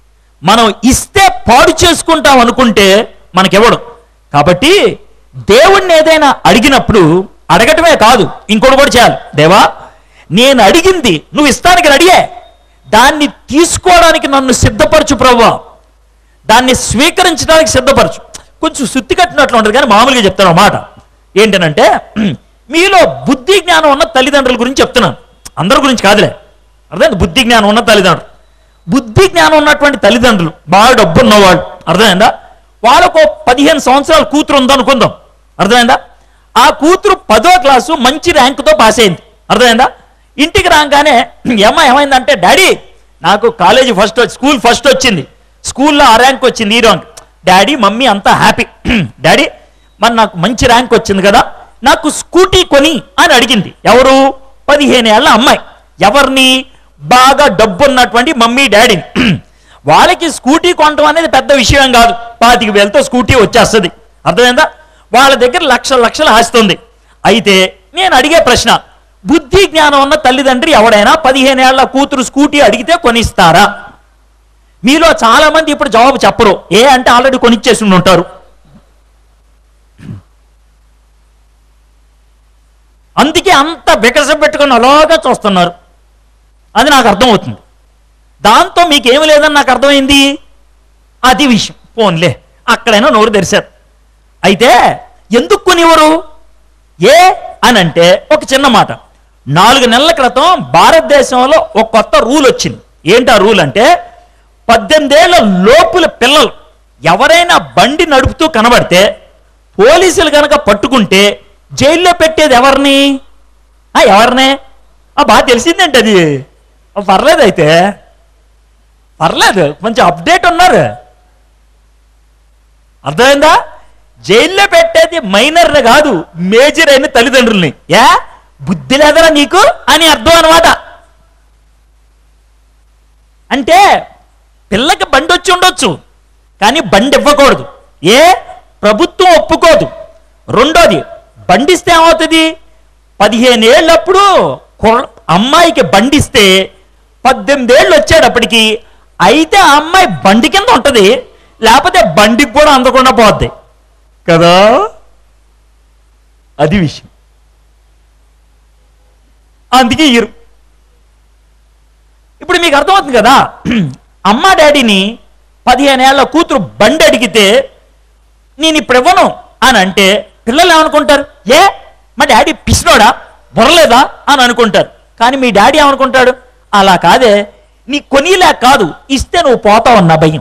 మనం ఇస్తే పాడు చేసుకుంటాం అనుకుంటే మనకివ్వడు. కాబట్టి దేవుణ్ణి ఏదైనా అడిగినప్పుడు అడగటమే కాదు, ఇంకోటి కూడా చేయాలి. దేవా, నేను అడిగింది నువ్వు ఇస్తానికి రెడీయే, దాన్ని తీసుకోవడానికి నన్ను సిద్ధపరచు ప్రభువా, దాన్ని స్వీకరించడానికి సిద్ధపరచు. కొంచెం సుత్తి కట్టినట్లు ఉంటుంది కానీ మామూలుగా చెప్తాను ఒక మాట ఏంటనంటే, మీలో బుద్ధి జ్ఞానం ఉన్న తల్లిదండ్రుల గురించి చెప్తున్నాను, అందరి గురించి కాదులే. అర్థమైంది? బుద్ధి జ్ఞానం ఉన్న తల్లిదండ్రులు, బుద్ధి జ్ఞానం ఉన్నటువంటి తల్లిదండ్రులు, బాగా డబ్బు ఉన్నవాళ్ళు, అర్థమైందా? వాళ్ళకు పదిహేను సంవత్సరాల కూతురు ఉందనుకుందాం, అర్థమైందా? ఆ కూతురు పదో క్లాసు మంచి ర్యాంకుతో పాస్ అయింది, అర్థమైందా? ఇంటికి రాగానే ఏమో ఏమైందంటే, డాడీ నాకు కాలేజీ ఫస్ట్ స్కూల్ ఫస్ట్ వచ్చింది, స్కూల్లో ఆ ర్యాంక్ వచ్చింది, ఈ ర్యాంక్. డాడీ మమ్మీ అంతా హ్యాపీ. డాడీ మరి నాకు మంచి ర్యాంక్ వచ్చింది కదా, నాకు స్కూటీ కొని అని అడిగింది. ఎవరు? పదిహేను ఏళ్ళ అమ్మాయి. ఎవరిని? బాగా డబ్బు ఉన్నటువంటి మమ్మీ డాడీని. వాళ్ళకి స్కూటీ కొనడం అనేది పెద్ద విషయం కాదు, పాతిక వేలతో స్కూటీ వచ్చేస్తుంది, అర్థమైందా? వాళ్ళ దగ్గర లక్షల లక్షలు ఆస్తుంది. అయితే నేను అడిగే ప్రశ్న, బుద్ధి జ్ఞానం ఉన్న తల్లిదండ్రి ఎవడైనా పదిహేను ఏళ్ల కూతురు స్కూటీ అడిగితే కొనిస్తారా? మీలో చాలా మంది ఇప్పుడు జవాబు చెప్పరు. ఏ అంటే ఆల్రెడీ కొనిచ్చేసి ఉంటారు. అందుకే అంత వికసం పెట్టుకుని అలాగా చూస్తున్నారు, అది నాకు అర్థమవుతుంది. దాంతో మీకేమి లేదని నాకు అర్థమైంది, అది విషయం. ఫోన్లే అక్కడైనా నోరు తెరిచారు. అయితే ఎందుకు కొనివ్వరు? ఏ అని అంటే ఒక చిన్న మాట. నాలుగు నెలల క్రితం భారతదేశంలో ఒక కొత్త రూల్ వచ్చింది. ఏంటి ఆ రూల్ అంటే, పద్దెనిమిదేళ్ల లోపుల పిల్లలు ఎవరైనా బండి నడుపుతూ కనబడితే పోలీసులు కనుక పట్టుకుంటే జైల్లో పెట్టేది ఎవరిని? ఎవరినే? బాగా తెలిసిందేంటి అది? పర్లేదు, అయితే పర్లేదు, కొంచెం అప్డేట్ ఉన్నారు, అర్థమైందా? జైల్లో పెట్టేది మైనర్ని కాదు, మేజర్ అయిన తల్లిదండ్రుల్ని. ఏ బుద్ధి లేదరా నీకు అని అర్థం అనమాట. అంటే పిల్లకి బండి వచ్చి ఉండొచ్చు, కానీ బండి ఇవ్వకూడదు. ఏ ప్రభుత్వం ఒప్పుకోదు. రెండోది, బండిస్తే ఏమవుతుంది? పదిహేను ఏళ్ళప్పుడు అమ్మాయికి బండిస్తే పద్దెనిమిది ఏళ్ళు వచ్చేటప్పటికి అయితే ఆ అమ్మాయి బండి కింద ఉంటుంది, లేకపోతే బండికి కూడా అందకుండా పోద్ది కదా. అది విషయం. అందుకే ఇరు ఇప్పుడు మీకు అర్థమవుతుంది కదా. అమ్మ డాడీని పదిహేను ఏళ్ల కూతురు బండి అడిగితే నేను ఇప్పుడు ఇవ్వను అని అంటే పిల్లలు ఏమనుకుంటారు? ఏ మా డాడీ పిసినోడా, బుర్రలేదా అని అనుకుంటారు. కానీ మీ డాడీ ఏమనుకుంటాడు? అలా కాదే, నీ కొనిలే కాదు, ఇస్తే నువ్వు పోతావు అన్న భయం.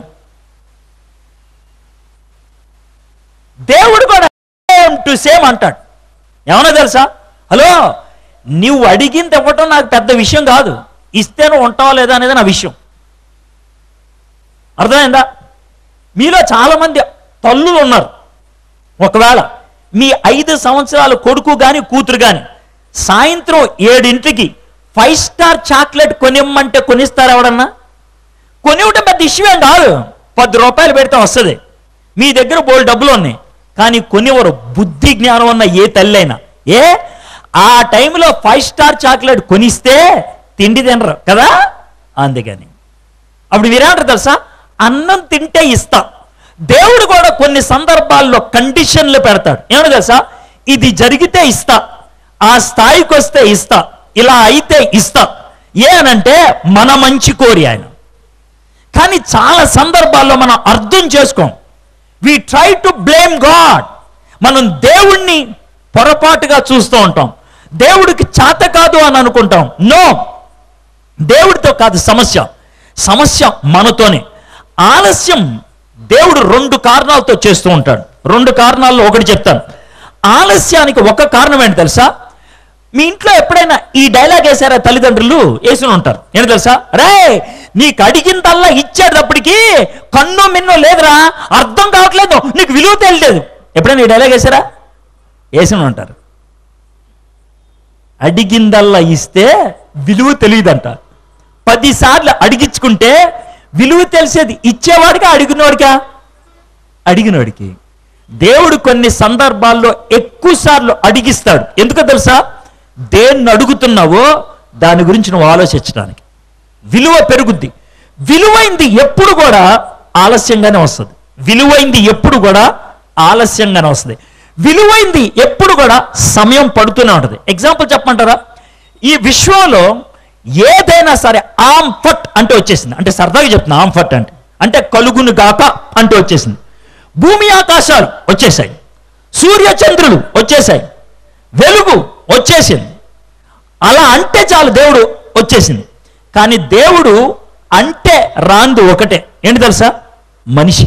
దేవుడు కూడా సేమ్ టు సేమ్ అంటాడు. ఏమన్నా తెలుసా? హలో, నువ్వు అడిగింది ఇవ్వటం నాకు పెద్ద విషయం కాదు, ఇస్తే నువ్వు ఉంటావా లేదా అనేది నా విషయం, అర్థమైందా? మీలో చాలామంది తల్లులు ఉన్నారు. ఒకవేళ మీ ఐదు సంవత్సరాల కొడుకు కానీ కూతురు కానీ సాయంత్రం ఏడింటికి ఫైవ్ స్టార్ చాక్లెట్ కొనిమ్మంటే కొనిస్తారు ఎవడన్నా? కొనివ్వటం పెద్ద ఇష్యూ ఏం కాదు, పది రూపాయలు పెడితే వస్తుంది. మీ దగ్గర బోల్ డబ్బులు ఉన్నాయి, కానీ కొనివ్వరు. బుద్ధి జ్ఞానం ఉన్న ఏ తల్లి అయినా ఏ ఆ టైంలో ఫైవ్ స్టార్ చాక్లెట్ కొనిస్తే తిండి తినరు కదా. అందుకని అప్పుడు మీరేమంటారు తెలుసా? అన్నం తింటే ఇస్తా. దేవుడు కూడా కొన్ని సందర్భాల్లో కండిషన్లు పెడతాడు. ఏమన్నా తెలుసా? ఇది జరిగితే ఇస్తా, ఆ స్థాయికి వస్తే ఇస్తా, ఇలా అయితే ఇస్తా. ఏ అనంటే మన మంచి కోరి ఆయన. కానీ చాలా సందర్భాల్లో మనం అర్థం చేసుకోం. We try to blame God. మనం దేవుణ్ణి పొరపాటుగా చూస్తూ ఉంటాం. దేవుడికి చేత కాదు అని అనుకుంటాం. నో, దేవుడితో కాదు సమస్య, సమస్య మనతోనే. ఆలస్యం దేవుడు రెండు కారణాలతో చేస్తూ ఉంటాడు. రెండు కారణాల్లో ఒకటి చెప్తాను. ఆలస్యానికి ఒక కారణం ఏంటి తెలుసా? మీ ఇంట్లో ఎప్పుడైనా ఈ డైలాగ్ వేసారా? తల్లిదండ్రులు వేసుని ఉంటారు. ఏంటి తెలుసా? రే, నీకు అడిగిందల్లా ఇచ్చేటప్పటికి కన్ను మిన్ను లేదురా, అర్థం కావట్లేదు, నీకు విలువ తెలియలేదు. ఎప్పుడైనా ఈ డైలాగ్ వేసారా? వేసుని ఉంటారు. అడిగిందల్లా ఇస్తే విలువ తెలియదంట. పదిసార్లు అడిగించుకుంటే విలువ తెలిసేది ఇచ్చేవాడికా అడిగినవాడికా? అడిగినవాడికి. దేవుడు కొన్ని సందర్భాల్లో ఎక్కువ సార్లు అడిగిస్తాడు. ఎందుకో తెలుసా? దేన్ని అడుగుతున్నావో దాని గురించి నువ్వు ఆలోచించడానికి విలువ పెరుగుద్ది. విలువైంది ఎప్పుడు కూడా ఆలస్యంగానే వస్తుంది. విలువైంది ఎప్పుడు కూడా ఆలస్యంగానే వస్తుంది. విలువైంది ఎప్పుడు కూడా సమయం పడుతూనే ఉంటుంది. ఎగ్జాంపుల్ చెప్పమంటారా? ఈ విశ్వంలో ఏదైనా సరే ఆమ్ ఫట్ అంటే వచ్చేసింది. అంటే సరదాగా చెప్తున్నా, ఆమ్ ఫట్ అంటే అంటే కలుగును గాక అంటే వచ్చేసింది. భూమి ఆకాశాలు వచ్చేసాయి, సూర్య చంద్రులు వచ్చేసాయి, వెలుగు వచ్చేసింది. అలా అంటే చాలు, దేవుడు వచ్చేసింది. కానీ దేవుడు అంటే రాంది ఒకటే, ఏంటి తెలుసా? మనిషి.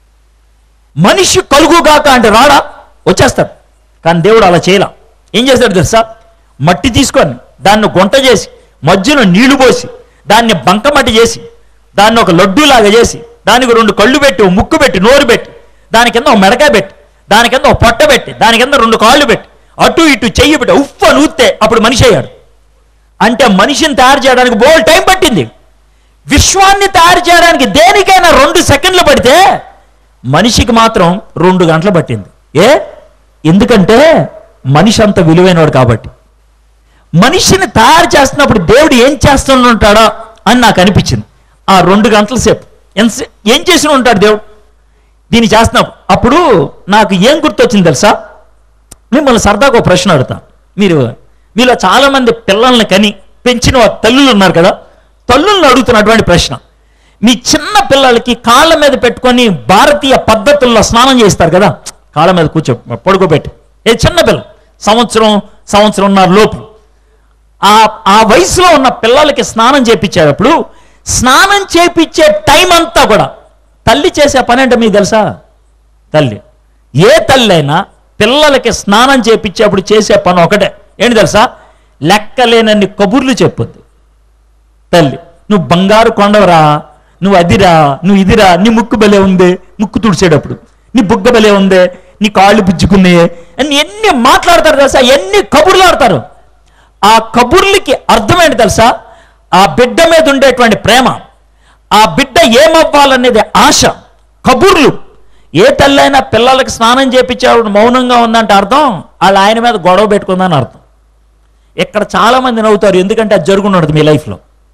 మనిషి కలుగుగాక అంటే రాడా? వచ్చేస్తాడు. కానీ దేవుడు అలా చేయలా. ఏం చేస్తాడు తెలుసా? మట్టి తీసుకొని దాన్ని గుంట చేసి మధ్యలో నీళ్లు పోసి దాన్ని బంకమట్టి చేసి దాన్ని ఒక లడ్డూలాగా చేసి దానికి రెండు కళ్ళు పెట్టి, ఒక ముక్కు పెట్టి, నోరు పెట్టి, దాని కింద ఒక మెడకాయ పెట్టి, దాని కింద ఒక పొట్ట పెట్టి, దాని కింద రెండు కాళ్ళు పెట్టి, అటు ఇటు చెయ్యి పెట్టి ఉఫ్ఫ నూస్తే అప్పుడు మనిషి అయ్యాడు. అంటే మనిషిని తయారు చేయడానికి బోల్ టైం పట్టింది. విశ్వాన్ని తయారు చేయడానికి దేనికైనా రెండు సెకండ్లు పడితే మనిషికి మాత్రం రెండు గంటలు పట్టింది. ఏ? ఎందుకంటే మనిషి అంత విలువైనవాడు కాబట్టి. మనిషిని తయారు చేస్తున్నప్పుడు దేవుడు ఏం చేస్తుంటాడా అని నాకు అనిపించింది. ఆ రెండు గంటల సేపు ఎంత ఏం చేసి ఉంటాడు దేవుడు దీన్ని చేస్తున్నప్పుడు? అప్పుడు నాకు ఏం గుర్తొచ్చింది తెలుసా? మిమ్మల్ని సరదాగా ఒక ప్రశ్న అడుగుతా. మీరు మీలో చాలామంది పిల్లల్ని కని పెంచిన తల్లులు ఉన్నారు కదా, తల్లులను అడుగుతున్నటువంటి ప్రశ్న. మీ చిన్న పిల్లలకి కాళ్ళ మీద పెట్టుకొని భారతీయ పద్ధతుల్లో స్నానం చేస్తారు కదా, కాళ్ళ మీద కూర్చో పడుకోబెట్టి, ఏ చిన్న పిల్ల సంవత్సరం సంవత్సరంన్నర లోపు ఆ ఆ వయసులో ఉన్న పిల్లలకి స్నానం చేయించేటప్పుడు స్నానం చేయించే టైం అంతా కూడా తల్లి చేసే పని అంటే మీకు తెలుసా? తల్లి, ఏ తల్లి అయినా పిల్లలకి స్నానం చేయించేప్పుడు చేసే పని ఒకటే, ఏంటి తెలుసా? లెక్కలేనన్ని కబుర్లు చెప్పొద్దు తల్లి. నువ్వు బంగారు కొండవరా, నువ్వు అదిరా, నువ్వు ఇదిరా, నీ ముక్కు బలే ఉందే, ముక్కు తుడిచేటప్పుడు నీ బుగ్గ బలే ఉందే, నీ కాళ్ళు పుచ్చుకున్నాయే అని ఎన్ని మాట్లాడతారు తెలుసా? ఎన్ని కబుర్లు ఆడతారు. ఆ కబుర్లకి అర్థమేంటి తెలుసా? ఆ బిడ్డ మీద ఉండేటువంటి ప్రేమ, ఆ బిడ్డ ఏమవ్వాలనేది ఆశ. కబుర్లు. ఏ తల్లైనా పిల్లలకి స్నానం చేయించేవాడు మౌనంగా ఉందంటే అర్థం వాళ్ళ ఆయన మీద గొడవ పెట్టుకుందని అర్థం. ఇక్కడ చాలా మంది నవ్వుతారు, ఎందుకంటే అది జరుగుతున్నది మీ లైఫ్లో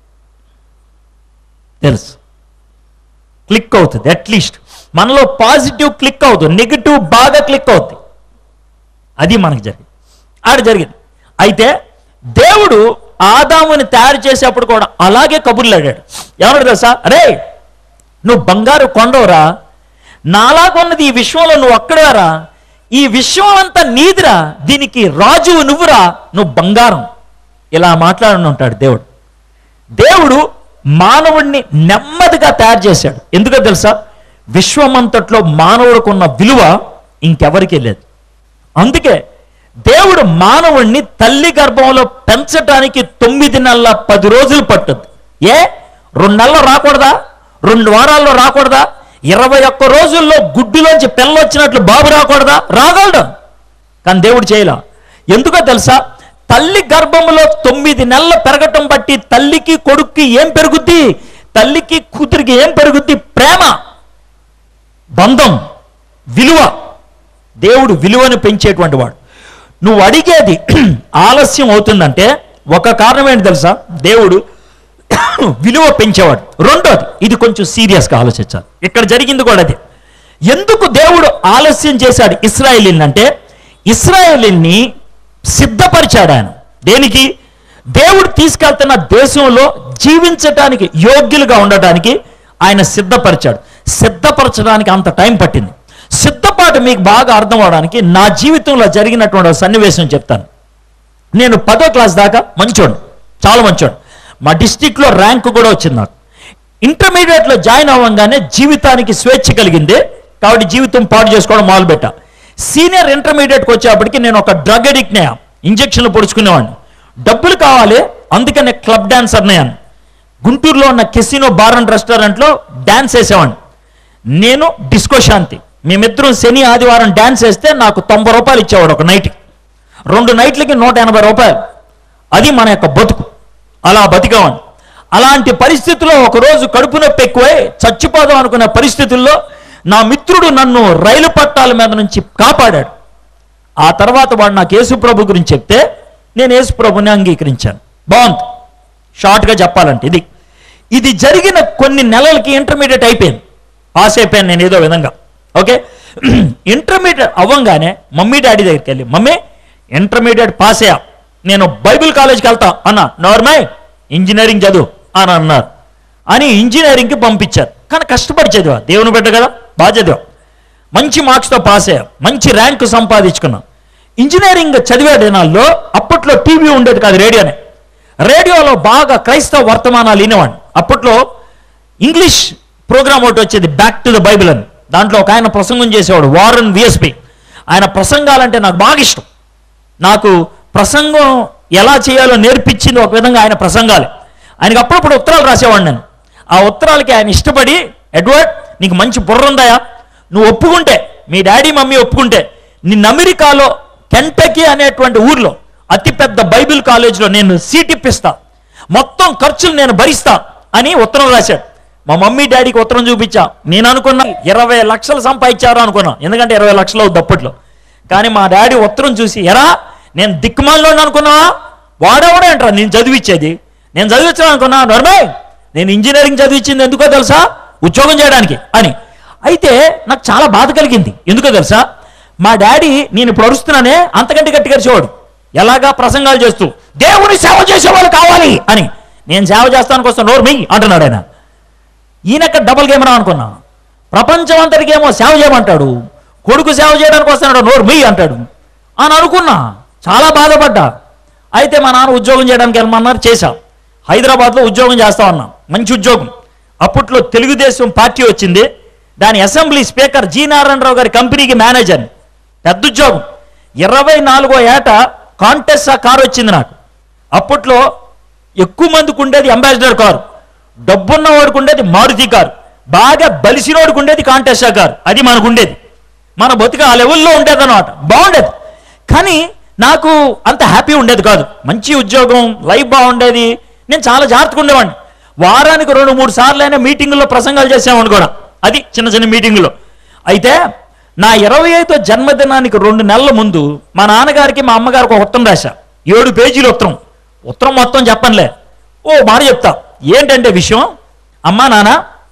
తెలుసు. క్లిక్ అవుతుంది, అట్లీస్ట్ మనలో పాజిటివ్ క్లిక్ అవుతుంది, నెగిటివ్ బాగా క్లిక్ అవుతుంది. అది మనకు జరిగింది, ఆడ జరిగింది. అయితే దేవుడు ఆదాముని తయారు చేసేప్పుడు కూడా అలాగే కబుర్లు ఆడాడు. ఏమన్నాడు తెలుసా? అరే నువ్వు బంగారు కొండవరా, నాలాగున్నది ఈ విశ్వంలో నువ్వు అక్కడేరా, ఈ విశ్వం అంతా నీదిరా, దీనికి రాజువు నువ్వురా, నువ్వు బంగారం. ఇలా మాట్లాడి ఉంటాడు దేవుడు. దేవుడు మానవుడిని నెమ్మదిగా తయారు చేశాడు. ఎందుకో తెలుసా? విశ్వమంతట్లో మానవుడికున్న విలువ ఇంకెవరికీ లేదు. అందుకే దేవుడు మానవుణ్ణి తల్లి గర్భంలో పెంచడానికి తొమ్మిది నెలల పది రోజులు పట్టుద్ది. ఏ రెండు నెలలు రాకూడదా? రెండు వారాల్లో రాకూడదా? ఇరవై ఒక్క రోజుల్లో గుడ్డులోంచి పిల్ల వచ్చినట్లు బాబు రాకూడదా? రాగలడు. కానీ దేవుడు చేయలా. ఎందుకో తెలుసా? తల్లి గర్భంలో తొమ్మిది నెలలు పెరగటం బట్టి తల్లికి కొడుక్కి ఏం పెరుగుద్ది? తల్లికి కూతురికి ఏం పెరుగుద్ది? ప్రేమ, బంధం, విలువ. దేవుడు విలువను పెంచేటువంటి వాడు. నువ్వు అడిగేది ఆలస్యం అవుతుందంటే ఒక కారణం ఏంటి తెలుసా? దేవుడు విలువ పెంచేవాడు. రెండోది, ఇది కొంచెం సీరియస్గా ఆలోచించాలి. ఇక్కడ జరిగింది కూడా అదే. ఎందుకు దేవుడు ఆలస్యం చేశాడు ఇశ్రాయేలీని అంటే, ఇశ్రాయేలీని సిద్ధపరిచాడు ఆయన. దేనికి? దేవుడు తీసుకెళ్తున్న దేశంలో జీవించటానికి యోగ్యులుగా ఉండటానికి ఆయన సిద్ధపరిచాడు. సిద్ధపరచడానికి అంత టైం పట్టింది. సిద్ధపాటు మీకు బాగా అర్థం అవడానికి నా జీవితంలో జరిగినటువంటి సన్నివేశం చెప్తాను. నేను పదో క్లాస్ దాకా మంచోడు, చాలా మంచోడు. మా డిస్టిక్లో ర్యాంక్ కూడా వచ్చింది నాకు. ఇంటర్మీడియట్లో జాయిన్ అవ్వగానే జీవితానికి స్వేచ్ఛ కలిగింది, కాబట్టి జీవితం పాడు చేసుకోవడం మొదలుపెట్టా. సీనియర్ ఇంటర్మీడియట్కి వచ్చేప్పటికి నేను ఒక డ్రగ్ అడిక్ట్ అయ్యా. ఇంజక్షన్లు పొడుచుకునేవాడిని. డబ్బులు కావాలి, అందుకనే క్లబ్ డాన్సర్ అయ్యాను. గుంటూరులో ఉన్న కెసినో బార్ అండ్ రెస్టారెంట్లో డ్యాన్స్ వేసేవాడిని. నేను డిస్కో శాంతి, మేమిద్దరం శని ఆదివారం డ్యాన్స్ వేస్తే నాకు తొంభై రూపాయలు ఇచ్చేవాడు ఒక నైట్కి. రెండు నైట్లకి నూట ఎనభై రూపాయలు. అది మన యొక్క బతుకు. అలా బతికామని. అలాంటి పరిస్థితుల్లో ఒకరోజు కడుపు నొప్పి ఎక్కువై చచ్చిపోదాం అనుకునే పరిస్థితుల్లో నా మిత్రుడు నన్ను రైలు పట్టాల మీద నుంచి కాపాడాడు. ఆ తర్వాత వాడు నాకు యేసుప్రభు గురించి చెప్తే నేను యేసుప్రభుని అంగీకరించాను. బాగుంది. షార్ట్గా చెప్పాలంటే ఇది ఇది జరిగిన కొన్ని నెలలకి ఇంటర్మీడియట్ అయిపోయింది. పాస్ అయిపోయాను నేను ఏదో విధంగా. ఓకే, ఇంటర్మీడియట్ అవ్వంగానే మమ్మీ డాడీ దగ్గరికి వెళ్ళి, మమ్మీ ఇంటర్మీడియట్ పాస్ అయ్యా, నేను బైబిల్ కాలేజ్కి వెళ్తా అన్న. నార్మల్ ఇంజనీరింగ్ చదువు అని అన్నారు. అని ఇంజనీరింగ్కి పంపించారు. కానీ కష్టపడి చదివా, దేవుని బిడ్డ కదా, బాగా చదివా, మంచి మార్క్స్తో పాస్ అయ్యా, మంచి ర్యాంకు సంపాదించుకున్నాం. ఇంజనీరింగ్ చదివే దినాల్లో అప్పట్లో టీవీ ఉండేది కాదు, రేడియోనే. రేడియోలో బాగా క్రైస్తవ వర్తమానాలు వినేవాడిని. అప్పట్లో ఇంగ్లీష్ ప్రోగ్రామ్ ఒకటి వచ్చేది, బ్యాక్ టు ద బైబిల్ అని. దాంట్లో ఒక ఆయన ప్రసంగం చేసేవాడు, వారన్ విఎస్పి. ఆయన ప్రసంగాలంటే నాకు బాగా ఇష్టం. నాకు ప్రసంగం ఎలా చేయాలో నేర్పించింది ఒక విధంగా ఆయన ప్రసంగాలు. ఆయనకి అప్పుడప్పుడు ఉత్తరాలు రాసేవాడు నేను. ఆ ఉత్తరాలకి ఆయన ఇష్టపడి, ఎడ్వర్డ్ నీకు మంచి బుర్ర ఉందాయా, నువ్వు ఒప్పుకుంటే, మీ డాడీ మమ్మీ ఒప్పుకుంటే, నిన్న అమెరికాలో కెంటకీ అనేటువంటి ఊర్లో అతిపెద్ద బైబిల్ కాలేజీలో నేను సీట్ ఇప్పిస్తా, మొత్తం ఖర్చులు నేను భరిస్తా అని ఉత్తరం రాశాడు. మా మమ్మీ డాడీకి ఉత్తరం చూపించా. నేను అనుకున్నా ఇరవై లక్షలు సంపాదించారు అనుకున్నా, ఎందుకంటే ఇరవై లక్షలు అవుద్ది అప్పట్లో. కానీ మా డాడీ ఉత్తరం చూసి, ఎరా నేను దిక్కుమాల్లో అనుకున్నావా, వాడెవడే అంటారా నేను చదివించేది, నేను చదివించాను అనుకున్నా, నర్మయ్ నేను ఇంజనీరింగ్ చదివించింది ఎందుకో తెలుసా, ఉద్యోగం చేయడానికి అని. అయితే నాకు చాలా బాధ కలిగింది. ఎందుకో తెలుసా, మా డాడీ నేను ఇప్పుడు అరుస్తున్నానే అంతకంటే గట్టి గడిచేవాడు, ఎలాగా ప్రసంగాలు చేస్తూ దేవుని సేవ చేసేవాళ్ళు కావాలి అని. నేను సేవ చేస్తానికి వస్తాను నోరు మీ అంటున్నాడు ఆయన. ఈయనక్క డబల్ గేమ్ రా అనుకున్నా. ప్రపంచం అంతటికి ఏమో సేవ చేయమంటాడు, కొడుకు సేవ చేయడానికి వస్తున్నాడు నోరు మీ అంటాడు అని అనుకున్నా. చాలా బాధపడ్డా. అయితే మా నాన్న ఉద్యోగం చేయడానికి వెళ్ళమన్నారు, చేశా. హైదరాబాద్లో ఉద్యోగం చేస్తా ఉన్నాం, మంచి ఉద్యోగం. అప్పట్లో తెలుగుదేశం పార్టీ వచ్చింది, దాని అసెంబ్లీ స్పీకర్ జి నారాయణరావు గారి కంపెనీకి మేనేజర్, పెద్ద ఉద్యోగం. ఇరవై నాలుగో ఏట కాంటెస్సా కారు వచ్చింది నాకు. అప్పట్లో ఎక్కువ మందికి ఉండేది అంబాసిడర్ కారు, డబ్బున్న వాడికి ఉండేది మారుతి కారు, బాగా బలిసినోడికి ఉండేది కాంటెస్సా కారు. అది మనకు ఉండేది. మన బతుక ఆ లెవెల్లో ఉండేది అన్నమాట, బాగుండేది. కానీ నాకు అంత హ్యాపీ ఉండేది కాదు. మంచి ఉద్యోగం, లైఫ్ బాగుండేది, నేను చాలా జాగ్రత్తగా ఉండేవాడిని. వారానికి రెండు మూడు సార్లు అయినా మీటింగుల్లో ప్రసంగాలు చేసామని కూడా, అది చిన్న చిన్న మీటింగులో. అయితే నా ఇరవై ఐదో జన్మదినానికి రెండు నెలల ముందు మా నాన్నగారికి మా అమ్మగారికి ఒక ఉత్తరం రాశా, ఏడు పేజీలు ఉత్తరం. ఉత్తరం మొత్తం చెప్పనులే, ఓ మాట చెప్తా. ఏంటంటే విషయం, అమ్మా నాన్న,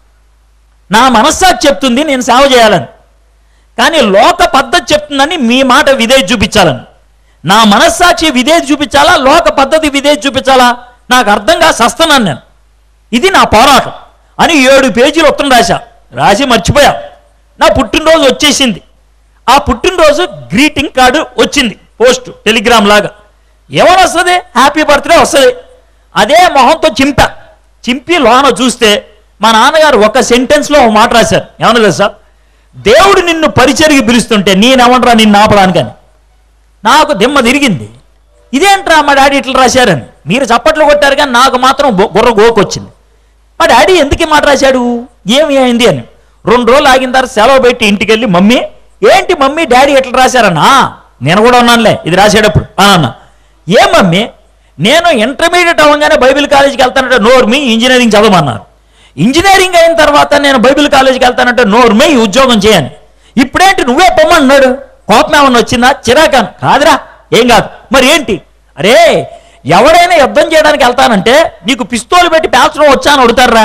నా మనస్సాక్షి చెప్తుంది నేను సేవ చేయాలని, కానీ లోక పద్ధతి చెప్తుందని మీ మాట విధేయత చూపించాలని. నా మనస్సాక్షి విధేయత చూపించాలా, లోక పద్ధతి విధేయత చూపించాలా, నాకు అర్థంగా సస్తున్నాను నేను. ఇది నా పోరాటం అని ఏడు పేజీలు ఉత్తరం రాశా. రాసి మర్చిపోయా. నా పుట్టినరోజు వచ్చేసింది. ఆ పుట్టినరోజు గ్రీటింగ్ కార్డు వచ్చింది, పోస్ట్ టెలిగ్రామ్ లాగా. ఏమని వస్తుంది, హ్యాపీ బర్త్డే వస్తుంది. అదే మొహంతో చింపా. చింపి లోన చూస్తే మా నాన్నగారు ఒక సెంటెన్స్లో ఒక మాట రాశారు. ఏమన్నా తెలుసా, దేవుడు నిన్ను పరిచర్కి పిలుస్తుంటే నేనేమంటారా నిన్ను ఆపడానికని. నాకు దిమ్మ తిరిగింది. ఇదేంట్రా మా డాడీ ఇట్లా రాశారని. మీరు చప్పట్లు కొట్టారు కానీ నాకు మాత్రం బుర్ర గోకొచ్చింది. మా డాడీ ఎందుకు మాట రాశాడు, ఏమి అయింది అని. రెండు రోజులు ఆగిన తర్వాత సెలవు పెట్టి ఇంటికి వెళ్ళి, మమ్మీ ఏంటి మమ్మీ డాడీ ఎట్లా రాశారన్నా, నేను కూడా ఉన్నానులే ఇది రాసేటప్పుడు అన్న. ఏ మమ్మీ, నేను ఇంటర్మీడియట్ అవ్వగానే బైబిల్ కాలేజీకి వెళ్తానంటే నోర్మి ఇంజనీరింగ్ చదవమన్నారు. ఇంజనీరింగ్ అయిన తర్వాత నేను బైబిల్ కాలేజీకి వెళ్తానంటే నోర్మి ఉద్యోగం చేయని. ఇప్పుడేంటి నువ్వే పొమ్మన్నాడు, కోపం ఏమన్నా వచ్చిందా, చిరాకాను కాదురా, ఏం కాదు. మరి ఏంటి, అరే ఎవడైనా యుద్ధం చేయడానికి వెళ్తానంటే నీకు పిస్తోలు పెట్టి పేల్చడం వచ్చా అని అడుగుతారా,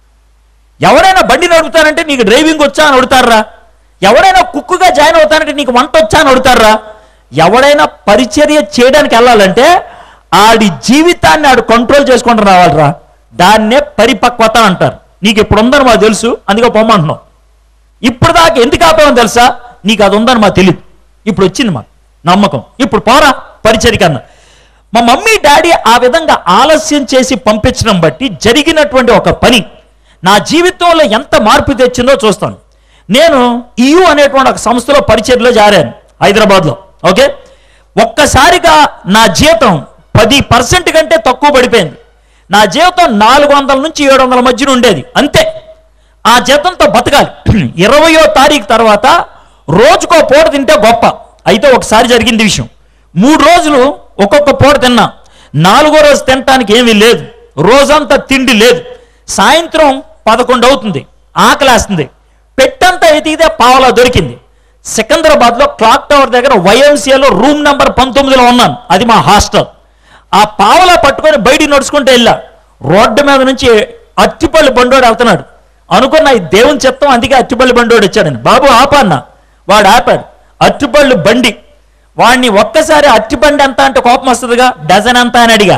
ఎవరైనా బండి నడుపుతానంటే నీకు డ్రైవింగ్ వచ్చా అని అడుగుతారా, ఎవడైనా కుక్కుగా జాయిన్ అవుతానంటే నీకు వంట వచ్చా అని అడుగుతారా. ఎవడైనా పరిచర్య చేయడానికి వెళ్ళాలంటే ఆడి జీవితాన్ని ఆడు కంట్రోల్ చేసుకుంటూ రావాలరా, దాన్నే పరిపక్వత అంటారు. నీకు ఇప్పుడు ఉందని మాకు తెలుసు, అందుకే పొమ్మంటున్నావు. ఇప్పుడు దాకా ఎందుకు ఆపామని తెలుసా, నీకు అది ఉందని మాకు తెలియదు, ఇప్పుడు వచ్చింది మాకు నమ్మకం, ఇప్పుడు పోరా పరిచర్య కన్నా. మా మమ్మీ డాడీ ఆ విధంగా ఆలస్యం చేసి పంపించడం బట్టి జరిగినటువంటి ఒక పని నా జీవితంలో ఎంత మార్పు తెచ్చిందో చూస్తాను. నేను ఈయూ అనేటువంటి ఒక సంస్థలో పరిచర్లో జారాను హైదరాబాద్లో. ఓకే, ఒక్కసారిగా నా జీతం పది పర్సెంట్ కంటే తక్కువ పడిపోయింది. నా జీతం నాలుగు వందల నుంచి ఏడు వందల మధ్యన ఉండేది, అంతే. ఆ జీతంతో బతకాలి. ఇరవయో తారీఖు తర్వాత రోజుకో పూట తింటే గొప్ప. అయితే ఒకసారి జరిగింది విషయం, మూడు రోజులు ఒక్కొక్క పూట తిన్నా. నాలుగో రోజు తినటానికి ఏమీ లేదు, రోజంతా తిండి లేదు. సాయంత్రం పదకొండు అవుతుంది, ఆకలేస్తుంది. పెట్టంతా ఎతికితే పావలా దొరికింది. సికింద్రాబాద్లో క్లాక్ టవర్ దగ్గర వైఎంసీఏలో రూమ్ నెంబర్ పంతొమ్మిదిలో ఉన్నాను, అది మా హాస్టల్. ఆ పావలా పట్టుకొని బయటికి నడుచుకుంటూ వెళ్ళా. రోడ్డు మీద నుంచి అత్తిపల్లి బండోడు వెళ్తున్నాడు అనుకున్న, ఈ దేవుని చిత్తం, అందుకే అత్తిపల్లి బండోడు వచ్చాడని. బాబు ఆపన్న, వాడు ఆపాడు. అత్తిపల్లి బండి, వాడిని ఒక్కసారి అట్టిబండి ఎంత అంటే కోపం వస్తుందిగా, డజన్ ఎంత అని అడిగా.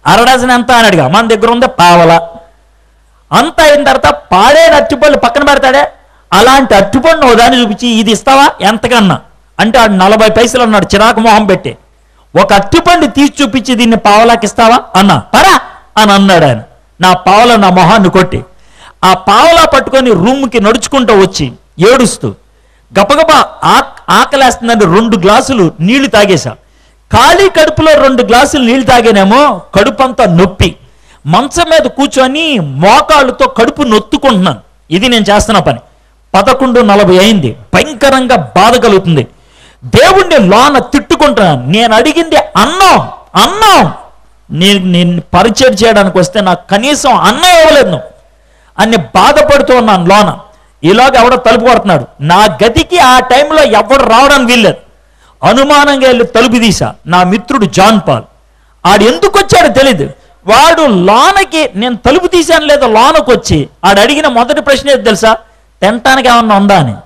అరడజన్ ఎంత అని అడిగా, మన దగ్గర ఉందే పావల. అంత అయిన తర్వాత పాడే అరటిపళ్ళు పక్కన పెడతాడే, అలాంటి అరటిపండు ఓ దాన్ని చూపించి ఇది ఇస్తావా ఎంతకన్నా అంటే ఆడు నలభై పైసలు అన్నాడు చిరాకు మొహం పెట్టి. ఒక అరటిపండు తీసి చూపించి దీన్ని పావలాకి ఇస్తావా అన్నా, పరా అని అన్నాడు ఆయన. నా పావల నా మొహాన్ని కొట్టి ఆ పావలా పట్టుకొని రూమ్కి నడుచుకుంటూ వచ్చి ఏడుస్తూ గబగబా ఆ ఆకలేస్తుందని రెండు గ్లాసులు నీళ్లు తాగేశా. ఖాళీ కడుపులో రెండు గ్లాసులు నీళ్లు తాగానేమో కడుపు అంతా నొప్పి, మంచం మీద కూర్చొని మోకాళ్ళతో కడుపు నొత్తుకుంటున్నాను. ఇది నేను చేస్తున్న పని. పదకొండు నలభై అయింది, భయంకరంగా బాధ కలుగుతుంది. దేవుణ్ణి లోన తిట్టుకుంటున్నాను. నేను అడిగింది అన్నం అన్నం నేను నేను పరిచయం చేయడానికి వస్తే నాకు కనీసం అన్నం ఇవ్వలేదు అని బాధపడుతూ ఉన్నాను లోన. ఇలాగ ఎవడో తలుపు కొడుతున్నాడు. నా గదికి ఆ టైంలో ఎవడు రావడానికి వీల్లేదు. అనుమానంగా వెళ్ళి తలుపు తీసా. నా మిత్రుడు జాన్ పాల్. ఆడు ఎందుకు వచ్చాడో తెలీదు. వాడు లోనకి, నేను తలుపు తీశాను లేదో లోనకు వచ్చి ఆడు అడిగిన మొదటి ప్రశ్న ఏది తెలుసా, తినటానికి ఏమన్నా ఉందా అని.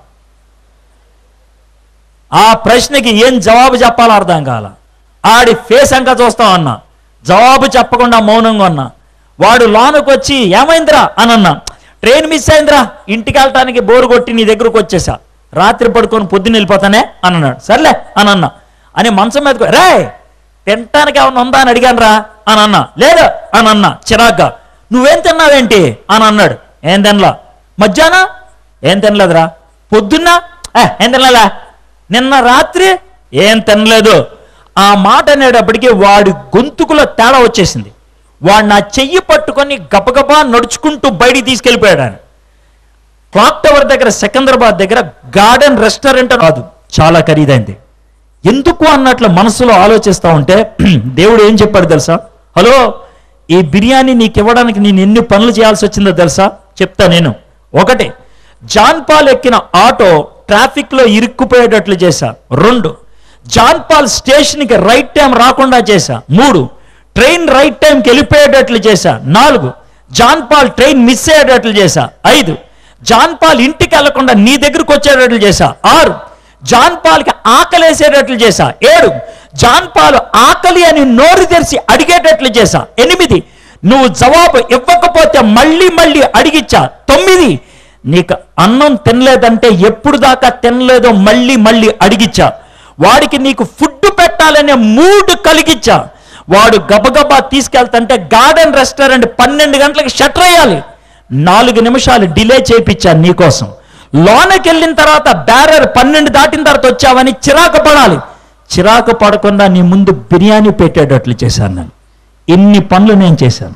ఆ ప్రశ్నకి ఏం జవాబు చెప్పాలో అర్థం కాల. ఆడి ఫేస్ అంకా చూస్తాం అన్నా, జవాబు చెప్పకుండా మౌనంగా ఉన్నా. వాడు లోనకు వచ్చి ఏమైందిరా అని అన్నా. ట్రైన్ మిస్ అయిందిరా, ఇంటికి వెళ్ళటానికి బోరు కొట్టి నీ దగ్గరకు వచ్చేసా, రాత్రి పడుకొని పొద్దున్న వెళ్ళిపోతానే అని అన్నాడు. సర్లే అని అన్నా. అని మంచం మీద రే తినటానికి ఏమన్నా ఉందా అని అడిగాను రా అని అన్నా. లేదు అని అన్నా చిరాగ్గా. నువ్వేం తిన్నావేంటి అని అన్నాడు. ఏం తినలా. మధ్యాహ్నం ఏం తినలేదురా. పొద్దున్న ఏం తినలేదా. నిన్న రాత్రి ఏం తినలేదు. ఆ మాట అనేటప్పటికీ వాడి గొంతుకులో తేడా వచ్చేసింది. వాడు నా చెయ్యి పట్టుకొని గబగబా నడుచుకుంటూ బయటికి తీసుకెళ్ళిపోయాడు. ఆయన క్లాక్ టవర్ దగ్గర సికింద్రాబాద్ దగ్గర గార్డెన్ రెస్టారెంట్ కాదు, చాలా ఖరీదైంది. ఎందుకు అన్నట్లు మనసులో ఆలోచిస్తూ ఉంటే దేవుడు ఏం చెప్పాడు తెలుసా, హలో ఈ బిర్యానీ నీకు ఇవ్వడానికి నేను ఎన్ని పనులు చేయాల్సి వచ్చిందో తెలుసా చెప్తా నేను. ఒకటి, జాన్ పాల్ ఎక్కిన ఆటో ట్రాఫిక్లో ఇరుక్కుపోయేటట్లు చేశా. రెండు, జాన్ పాల్ స్టేషన్కి రైట్ టైం రాకుండా చేశా. మూడు, ట్రైన్ రైట్ టైంకి వెళ్ళిపోయేటట్లు చేశా. నాలుగు, జాన్ పాల్ ట్రైన్ మిస్ అయ్యేటట్లు చేశా. ఐదు, జాన్ పాల్ ఇంటికి వెళ్లకుండా నీ దగ్గరకు వచ్చేటట్లు చేశా. ఆరు, జాన్ పాల్కి ఆకలేసేటట్లు చేశా. ఏడు, జాన్ పాల్ ఆకలి అని నోరు తెరిచి అడిగేటట్లు చేశా. ఎనిమిది, నువ్వు జవాబు ఇవ్వకపోతే మళ్ళీ మళ్ళీ అడిగిచ్చా. తొమ్మిది, నీకు అన్నం తినలేదంటే ఎప్పుడు దాకా తినలేదో మళ్ళీ మళ్ళీ అడిగిచ్చా. వాడికి నీకు ఫుడ్ పెట్టాలనే మూడ్ కలిగిచ్చా. వాడు గబగబా తీసుకెళ్తుంటే గార్డెన్ రెస్టారెంట్ పన్నెండు గంటలకు షట్టర్ అయ్యాలి, నాలుగు నిమిషాలు డిలే చేయించా నీకోసం. లోనకి వెళ్ళిన తర్వాత బ్యారర్ పన్నెండు దాటిన తర్వాత వచ్చావని చిరాకు పడాలి, చిరాకు పడకుండా నీ ముందు బిర్యానీ పెట్టేటట్లు చేశాను నేను. ఇన్ని పనులు నేను చేశాను,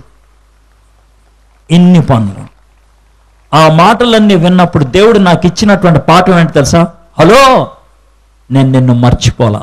ఇన్ని పనులు. ఆ మాటలన్నీ విన్నప్పుడు దేవుడు నాకు ఇచ్చినటువంటి పాఠం ఏంటి తెలుసా, హలో నేను నిన్ను మర్చిపోలా.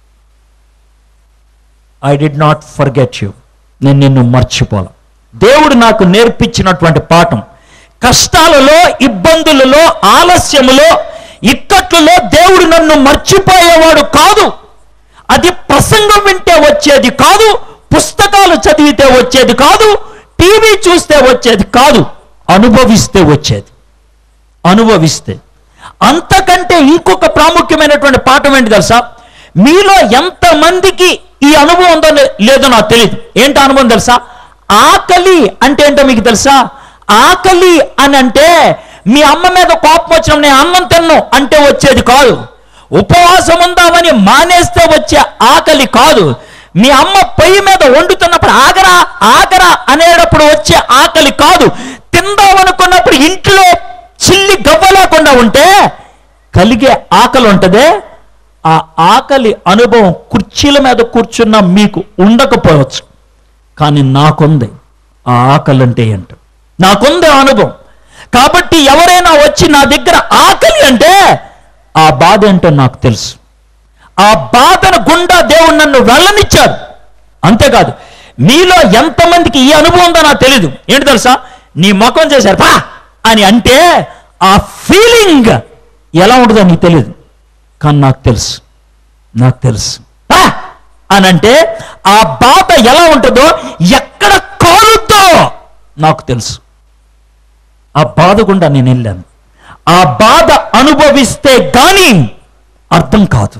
I did not forget you. నేను నిన్ను మర్చిపోలా. దేవుడు నాకు నేర్పించినటువంటి పాఠం, కష్టాలలో, ఇబ్బందులలో, ఆలస్యములో, ఇక్కట్లలో దేవుడు నన్ను మర్చిపోయేవాడు కాదు. అది ప్రసంగం వింటే వచ్చేది కాదు, పుస్తకాలు చదివితే వచ్చేది కాదు, టీవీ చూస్తే వచ్చేది కాదు, అనుభవిస్తే వచ్చేది. అనుభవిస్తే. అంతకంటే ఇంకొక ప్రాముఖ్యమైనటువంటి పాఠం ఏంటి తెలుసా, మీలో ఎంతమందికి ఈ అనుభవం ఉందో లేదో నాకు తెలియదు. ఏంటో అనుభవం తెలుసా, ఆకలి అంటే ఏంటో మీకు తెలుసా. ఆకలి అని అంటే మీ అమ్మ మీద కోపం వచ్చిన నేను అన్నం తిన్ను అంటే వచ్చేది కాదు. ఉపవాసం ఉందామని మానేస్తే వచ్చే ఆకలి కాదు. మీ అమ్మ పొయ్యి మీద వండుతున్నప్పుడు ఆగరా ఆగరా అనేటప్పుడు వచ్చే ఆకలి కాదు. తిందామనుకున్నప్పుడు ఇంట్లో చిల్లి గవ్వలేకుండా ఉంటే కలిగే ఆకలి ఉంటదే, ఆ ఆకలి అనుభవం కుర్చీల మీద కూర్చున్న మీకు ఉండకపోవచ్చు, కానీ నాకుంది. ఆ ఆకలి అంటే ఏంటో నాకుంది అనుభవం. కాబట్టి ఎవరైనా వచ్చి నా దగ్గర ఆకలి అంటే ఆ బాధ ఏంటో నాకు తెలుసు. ఆ బాధను గుండా దేవుడు నన్ను వెళ్ళనిచ్చాడు. అంతేకాదు, మీలో ఎంతమందికి ఈ అనుభవం ఉందో నాకు తెలీదు. ఏంటి తెలుసా, నీ ముఖం చేశారు పా అని అంటే ఆ ఫీలింగ్ ఎలా ఉంటుందో నీకు తెలియదు, కానీ నాకు తెలుసు. నాకు తెలుసు అని అంటే ఆ బాధ ఎలా ఉంటుందో, ఎక్కడ కాలుద్దో నాకు తెలుసు. ఆ బాధ గుండా నేను వెళ్ళాను. ఆ బాధ అనుభవిస్తే కానీ అర్థం కాదు.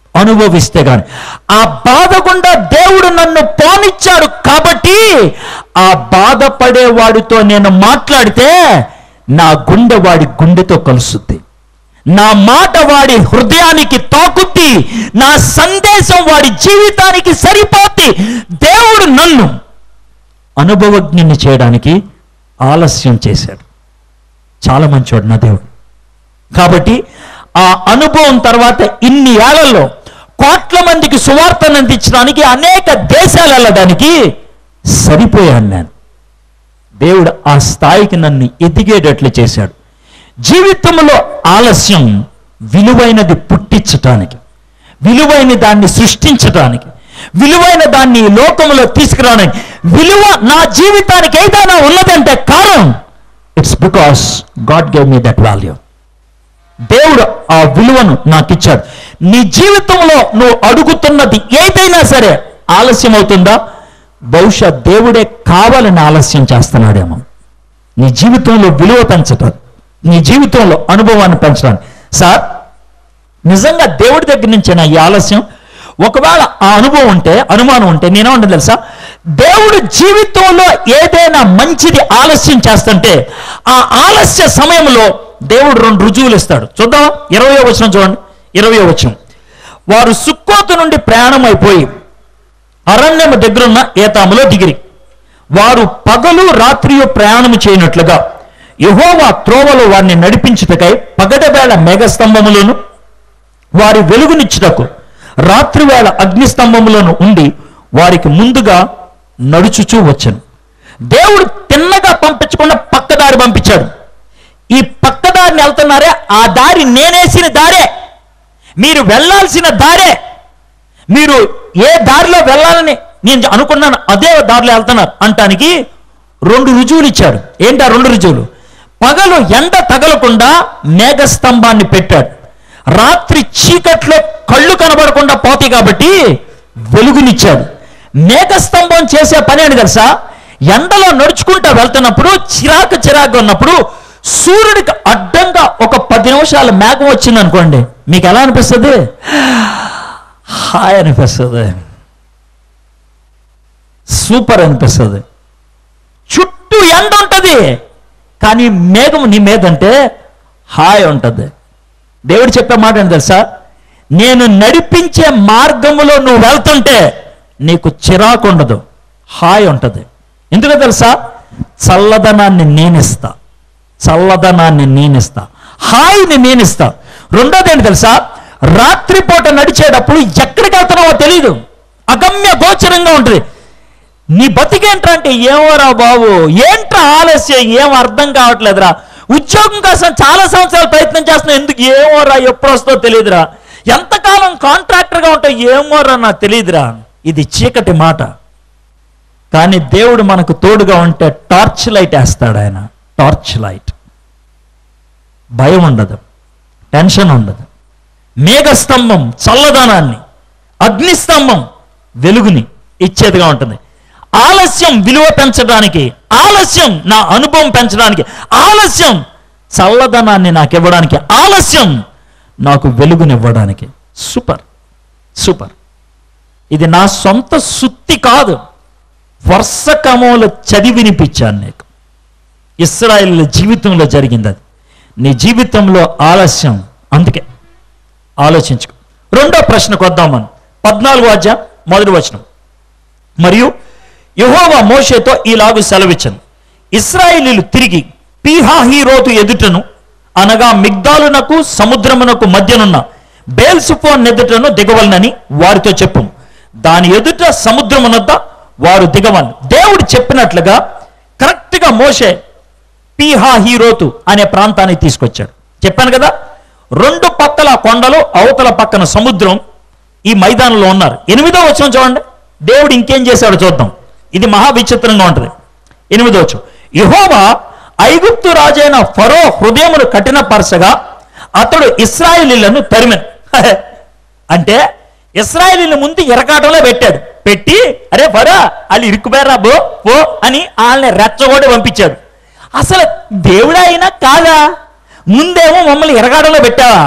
అనుభవిస్తే గాని. ఆ బాధ గుండా దేవుడు నన్ను పోనిచ్చాడు కాబట్టి ఆ బాధపడేవాడితో నేను మాట్లాడితే నా గుండె వాడి గుండెతో కలుస్తుంది, నా మాట వాడి హృదయానికి తాకుద్ది, నా సందేశం వాడి జీవితానికి సరిపోద్ది. దేవుడు నన్ను అనుభవజ్ఞుని చేయడానికి ఆలస్యం చేశాడు. చాలా మంచివాడు నా దేవుడు. కాబట్టి ఆ అనుభవం తర్వాత ఇన్ని ఏళ్లలో కోట్ల మందికి సువార్తను అందించడానికి, అనేక దేశాలు వెళ్ళడానికి సరిపోయాను నేను. దేవుడు ఆ స్థాయికి నన్ను ఎదిగేటట్లు చేశాడు. జీవితంలో ఆలస్యం విలువైనది పుట్టించటానికి, విలువైన దాన్ని సృష్టించటానికి, విలువైన దాన్ని లోకంలో తీసుకురావడానికి, విలువ నా జీవితానికి ఏదైనా ఉన్నదంటే కారణం it's because God gave me that value. దేవుడు ఆ విలువను నాకు ఇచ్చాడు. నీ జీవితంలో నువ్వు అడుగుతున్నది ఏదైనా సరే ఆలస్యం అవుతుందా? బహుశా దేవుడే కావాలని ఆలస్యం చేస్తున్నాడేమో. నీ జీవితంలో విలువ పెంచటం, నీ జీవితంలో అనుభవాన్ని పెంచడానికి. సార్, నిజంగా దేవుడి దగ్గర నుంచేనా ఈ ఆలస్యం? ఒకవేళ ఆ అనుభవం ఉంటే, అనుమానం ఉంటే నేనేమంటాను తెలుసా, దేవుడు జీవితంలో ఏదైనా మంచిది ఆలస్యం చేస్తుంటే ఆ ఆలస్య సమయంలో దేవుడు రెండు రుజువులు ఇస్తాడు. చూద్దాం, ఇరవయో వచనం చూడండి. ఇరవయో వచనం, వారు సుక్కోతు నుండి ప్రయాణం అయిపోయి అరణ్యము దగ్గరున్న ఏతాములో దిగిరి. వారు పగలు రాత్రియు ప్రయాణము చేయనట్లుగా యెహోవా త్రోవలో వారిని నడిపించుటకై పగటివేళ మేఘస్తంభములను వారి వెలుగునిచ్చుటకు రాత్రివేళ అగ్నిస్తంభములను ఉండి వారికి ముందుగా నడుచుచూ వచ్చాను. దేవుడు తిన్నగా పంపించకుండా పక్కదారి పంపించాడు. ఈ పక్కదారిని వెళ్తున్నారే, ఆ దారి నేనేసిన దారే, మీరు వెళ్ళాల్సిన దారే. మీరు ఏ దారిలో వెళ్ళాలని నేను అనుకున్నాను అదే దారిలో వెళ్తున్నారు అంటానికి రెండు రుజువులు ఇచ్చాడు. ఏంటి ఆ రెండు రుజువులు? పగలు ఎండ తగలకుండా మేఘస్తంభాన్ని పెట్టాడు. రాత్రి చీకట్లో కళ్ళు కనబడకుండా పోతాయి కాబట్టి వెలుగునిచ్చాడు. మేఘస్తంభం చేసే పని అని తెలుసా? ఎండలో నడుచుకుంటూ వెళ్తున్నప్పుడు చిరాకు చిరాకు ఉన్నప్పుడు సూర్యుడికి అడ్డంగా ఒక పది నిమిషాల మేఘం వచ్చింది అనుకోండి, మీకు ఎలా అనిపిస్తుంది? హాయ్ అనిపిస్తుంది, సూపర్ అనిపిస్తుంది. చుట్టూ ఎండ ఉంటుంది కానీ మేఘం నీ మీద అంటే హాయ్ ఉంటుంది. దేవుడు చెప్పే మాట ఏంటి తెలుసా? నేను నడిపించే మార్గములో నువ్వు వెళ్తుంటే నీకు చిరాకు ఉండదు, హాయ్ ఉంటుంది. ఎందుకో తెలుసా? చల్లదనాన్ని నేనిస్తా, చల్లదనాన్ని నేనిస్తా, హాయిని నేనిస్తా. రెండోది ఏంటి తెలుసా? రాత్రిపూట నడిచేటప్పుడు ఎక్కడికి వెళ్తున్నావో తెలియదు, అగమ్య గోచరంగా ఉంటుంది. నీ బతికేంట్రా అంటే ఏమోరా బాబు, ఏంట్రా ఆలస్యం, ఏం అర్థం కావట్లేదురా, ఉద్యోగం కోసం చాలా సంవత్సరాలు ప్రయత్నం చేస్తున్నా, ఎందుకు ఏమోరా, ఎప్పుడు వస్తుందో తెలియదురా, ఎంతకాలం కాంట్రాక్టర్గా ఉంటావు, ఏమోరా నాకు తెలియదురా. ఇది చీకటి మాట. కానీ దేవుడు మనకు తోడుగా ఉంటే టార్చ్ లైట్ వేస్తాడు. ఆయన టార్చ్ లైట్. భయం ఉండదు, టెన్షన్ ఉండదు. మేఘస్తంభం చల్లదనాన్ని, అగ్నిస్తంభం వెలుగుని ఇచ్చేదిగా ఉంటుంది. ఆలస్యం విలువ పెంచడానికి, ఆలస్యం నా అనుభవం పెంచడానికి, ఆలస్యం చల్లదనాన్ని నాకు ఇవ్వడానికి, ఆలస్యం నాకు వెలుగునివ్వడానికి. Super super. ఇది నా సొంత సుత్తి కాదు, వరుస క్రమంలో చదివి వినిపించాను నీకు. ఇశ్రాయేలు జీవితంలో జరిగింది అది. నీ జీవితంలో ఆలస్యం, అందుకే ఆలోచించుకో. రెండో ప్రశ్నకు వద్దాం మనం. పద్నాలుగో అధ్యాయం మొదటి వచనం. మరియు యెహోవా మోషేతో ఈలాగు సెలవిచ్చను, ఇశ్రాయేలీయులు తిరిగి పీహాహీరోతు ఎదుటను, అనగా మిగ్దాలునకు సముద్రమునకు మధ్యనున్న బేల్సుఫోన్ ఎదుటను దిగవలనని వారితో చెప్పు. దాని ఎదుట సముద్రమునొద్ద వారు దిగవలను. దేవుడు చెప్పినట్లుగా కరెక్ట్గా మోషే పీహాహీరోతు అనే ప్రాంతానికి తీసుకొచ్చాడు. చెప్పాను కదా, రెండు పక్కల కొండలు, అవతల పక్కన సముద్రం, ఈ మైదానంలో ఉన్నారు. ఎనిమిదో వచనం చూడండి, దేవుడు ఇంకేం చేశాడో చూద్దాం. ఇది మహా విచిత్రంగా ఉంటుంది. ఎనిమిదో వచనం, యెహోవా ఐగుప్తు రాజైన ఫరో హృదయమును కఠినపరచగా అతడు ఇశ్రాయేలీయులను తరిమెను. అంటే ఇశ్రాయేలీయుల ముందు ఇరకాటంలో పెట్టాడు. పెట్టి అరే ఫరో వాళ్ళు ఇరుక్కుపోయారా బో పో అని వాళ్ళని రెచ్చగొట్టి పంపించాడు. అసలు దేవుడా అయినా కాదా? ముందేమో మమ్మల్ని ఇరకాటంలో పెట్టావా,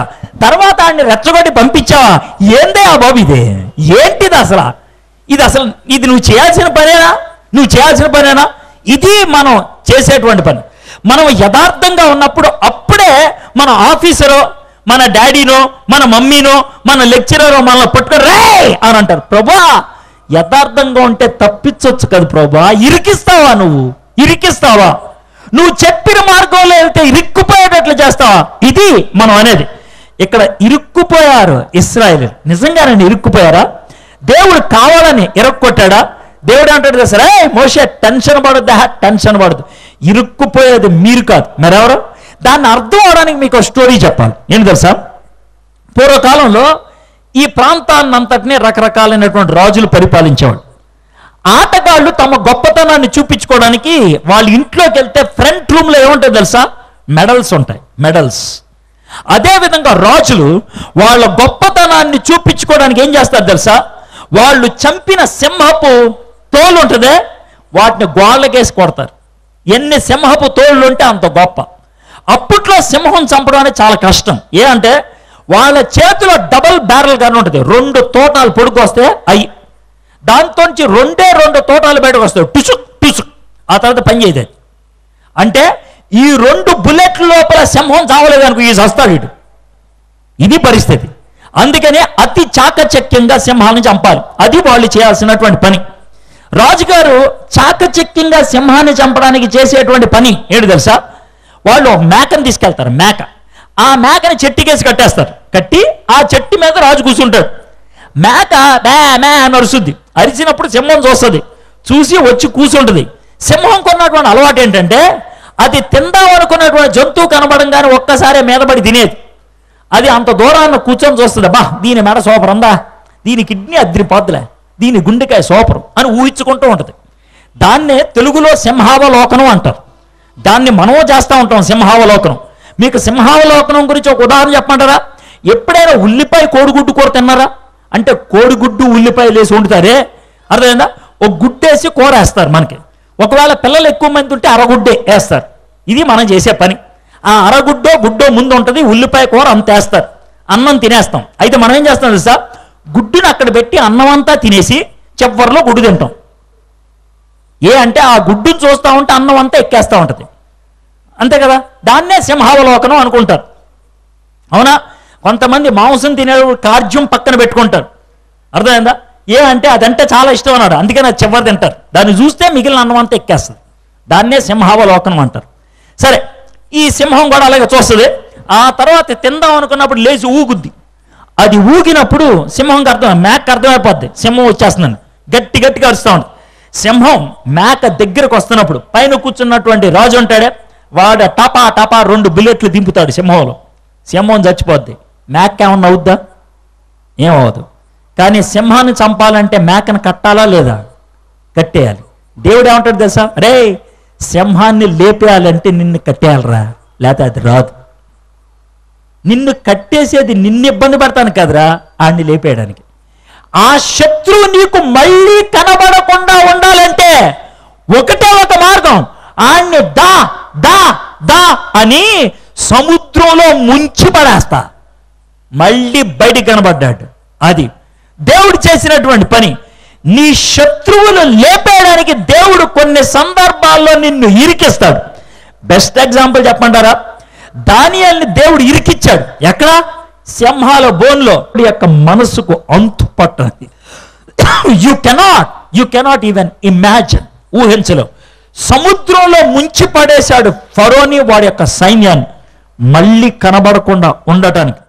తర్వాత ఆయన్ని రెచ్చగొట్టి పంపించావా? ఏందే ఆ బాబు ఇదే, ఏంటిది అసలు? ఇది అసలు ఇది నువ్వు చేయాల్సిన పనేనా? నువ్వు చేయాల్సిన పనేనా? ఇది మనం చేసేటువంటి పని. మనం యథార్థంగా ఉన్నప్పుడు అప్పుడే మన ఆఫీసరో, మన డాడీనో, మన మమ్మీనో, మన లెక్చరరో మనల్ని పట్టుకొని రే అని అంటారు. ప్రభా, యథార్థంగా ఉంటే తప్పించవచ్చు కదా ప్రభా. ఇరికిస్తావా? నువ్వు ఇరికిస్తావా? నువ్వు చెప్పిన మార్గంలో వెళ్తే ఇరుక్కుపోయేటట్లు చేస్తావా? ఇది మనం అనేది. ఇక్కడ ఇరుక్కుపోయారు ఇశ్రాయేలు. నిజంగానండి ఇరుక్కుపోయారా? దేవుడు కావాలని ఇరుక్కొట్టాడా? దేవుడు అంటాడు కదా, సరే మోషే టెన్షన్ పడద్దా, టెన్షన్ పడదు, ఇరుక్కుపోయేది మీరు కాదు మరెవరు. దాన్ని అర్థం అవడానికి మీకు ఒక స్టోరీ చెప్పాలి. ఏంటి తెలుసా? పూర్వకాలంలో ఈ ప్రాంతాన్నంతటినీ రకరకాలైనటువంటి రాజులు పరిపాలించేవాళ్ళు. ఆటగాళ్ళు తమ గొప్పతనాన్ని చూపించుకోవడానికి వాళ్ళ ఇంట్లోకి వెళ్తే ఫ్రంట్ రూమ్లో ఏముంటాయి తెలుసా? మెడల్స్ ఉంటాయి, మెడల్స్. అదేవిధంగా రాజులు వాళ్ళ గొప్పతనాన్ని చూపించుకోవడానికి ఏం చేస్తారు తెలుసా? వాళ్ళు చంపిన సింహపు తోలు ఉంటుందే, వాటిని గోళ్ళకేసి కొడతారు. ఎన్ని సింహపు తోళ్ళు ఉంటే అంత గొప్ప. అప్పట్లో సింహం చంపడం అనేది చాలా కష్టం. ఏ అంటే వాళ్ళ చేతిలో డబల్ బ్యారల్ గన్ ఉంటుంది. రెండు తోటాలు పొడుకొస్తే అయ్యి, దాంతోంచి రెండే రెండు తోటాలు బయటకు వస్తాయి, టుసుక్ టుసుక్. ఆ తర్వాత పని చేయదు. అంటే ఈ రెండు బుల్లెట్ల లోపల సింహం చావలేదు అనుకో, ఈ సస్తాడు ఇటు. ఇది పరిస్థితి. అందుకనే అతి చాకచక్యంగా సింహాలను చంపాలి. అది వాళ్ళు చేయాల్సినటువంటి పని. రాజుగారు చాకచక్యంగా సింహాన్ని చంపడానికి చేసేటువంటి పని ఏంటి తెలుసా? వాళ్ళు ఒక మేకను తీసుకెళ్తారు. మేక ఆ మేకని చెట్టుకేసి కట్టేస్తారు. కట్టి ఆ చెట్టు మీద రాజు కూర్చుంటాడు. మేక మే మే అని అరుస్తుంది. అరిచినప్పుడు సింహం చూస్తుంది. చూసి వచ్చి కూర్చుంటుంది. సింహం కొన్నటువంటి అలవాటు ఏంటంటే అది తిందాం అనుకున్నటువంటి జంతువు కనబడంగానే ఒక్కసారి మీద పడి తినేది. అది అంత దూరాన్ని కూర్చొని చూస్తుంది. బా, దీని మెడ సోపర్ ఉందా, దీని కిడ్నీ అద్రిపోద్దులే, దీని గుండెకాయ సోపరు అని ఊహించుకుంటూ ఉంటుంది. దాన్నే తెలుగులో సింహావలోకనం అంటారు. దాన్ని మనము చేస్తూ ఉంటాం, సింహావలోకనం. మీకు సింహావలోకనం గురించి ఒక ఉదాహరణ చెప్పమంటారా? ఎప్పుడైనా ఉల్లిపాయ కోడిగుడ్డు కూర తిన్నారా? అంటే కోడిగుడ్డు ఉల్లిపాయలు వేసి వండుతారే, అర్థమైందా? ఒక గుడ్డు వేసి కూర వేస్తారు మనకి. ఒకవేళ పిల్లలు ఎక్కువ మంది ఉంటే అరగుడ్డే వేస్తారు. ఇది మనం చేసే పని. ఆ అరగుడ్డో గుడ్డో ముందు ఉంటుంది, ఉల్లిపాయ కూర అంత వేస్తారు, అన్నం తినేస్తాం. అయితే మనం ఏం చేస్తాం తెలుసా? గుడ్డుని అక్కడ పెట్టి అన్నం అంతా తినేసి చివరిలో గుడ్డు తింటాం. ఏ అంటే ఆ గుడ్డుని చూస్తూ ఉంటే అన్నం అంతా ఎక్కేస్తూ ఉంటుంది, అంతే కదా? దాన్నే సింహావలోకనం అనుకుంటారు, అవునా? కొంతమంది మాంసం తినే కార్జ్యం పక్కన పెట్టుకుంటారు, అర్థమైందా? ఏ అంటే అదంటే చాలా ఇష్టం అన్నాడు, అందుకని అది చివరి తింటారు. దాన్ని చూస్తే మిగిలిన అన్నం అంతా ఎక్కేస్తుంది. దాన్నే సింహావలోకనం అంటారు. సరే, ఈ సింహం కూడా అలాగే చూస్తుంది. ఆ తర్వాత తిందాం అనుకున్నప్పుడు లేచి ఊగుద్ది. అది ఊగినప్పుడు సింహంకి అర్థం, మేక అర్థమైపోద్ది సింహం వచ్చేస్తుందని. గట్టి గట్టిగా అరుస్తూ ఉంటుంది. సింహం మేక దగ్గరకు వస్తున్నప్పుడు పైన కూర్చున్నటువంటి రాజు ఉంటాడే, వాడు టపా టపా రెండు బుల్లెట్లు దింపుతాడు సింహంలో. సింహం చచ్చిపోద్ది. మేక ఏమన్నా అవుద్దా? ఏమవదు. కానీ సింహాన్ని చంపాలంటే మేకను కట్టాలా లేదా? కట్టేయాలి. దేవుడు ఏమంటాడు తెలుసా? అరే, సింహాన్ని లేపేయాలంటే నిన్ను కట్టేయాలరా, లేకపోతే అది రాదు. నిన్ను కట్టేసేది నిన్ను ఇబ్బంది పడతాను కదరా, ఆడిని లేపేయడానికి. ఆ శత్రువు నీకు మళ్ళీ కనబడకుండా ఉండాలంటే ఒకటే ఒక మార్గం, ఆడిని దా దా దా అని సముద్రంలో ముంచి పడేస్తా, మళ్ళీ బయట కనబడ్డాడు. అది దేవుడు చేసినటువంటి పని. నీ శత్రువులు లేపేయడానికి దేవుడు కొన్ని సందర్భాల్లో నిన్ను ఇరికిస్తాడు. బెస్ట్ ఎగ్జాంపుల్ చెప్పమంటారా? దానియేలుని దేవుడు ఇరికిచ్చాడు. ఎక్కడ? సింహాల బోన్లో. యొక్క మనసుకు అంతు పట్టది. You cannot you cannot even imagine, ఊహించలేవు. సముద్రంలో ముంచి పడేశాడు ఫరోని, వాడి యొక్క సైన్యాన్ని మళ్ళీ కనబడకుండా ఉండటానికి.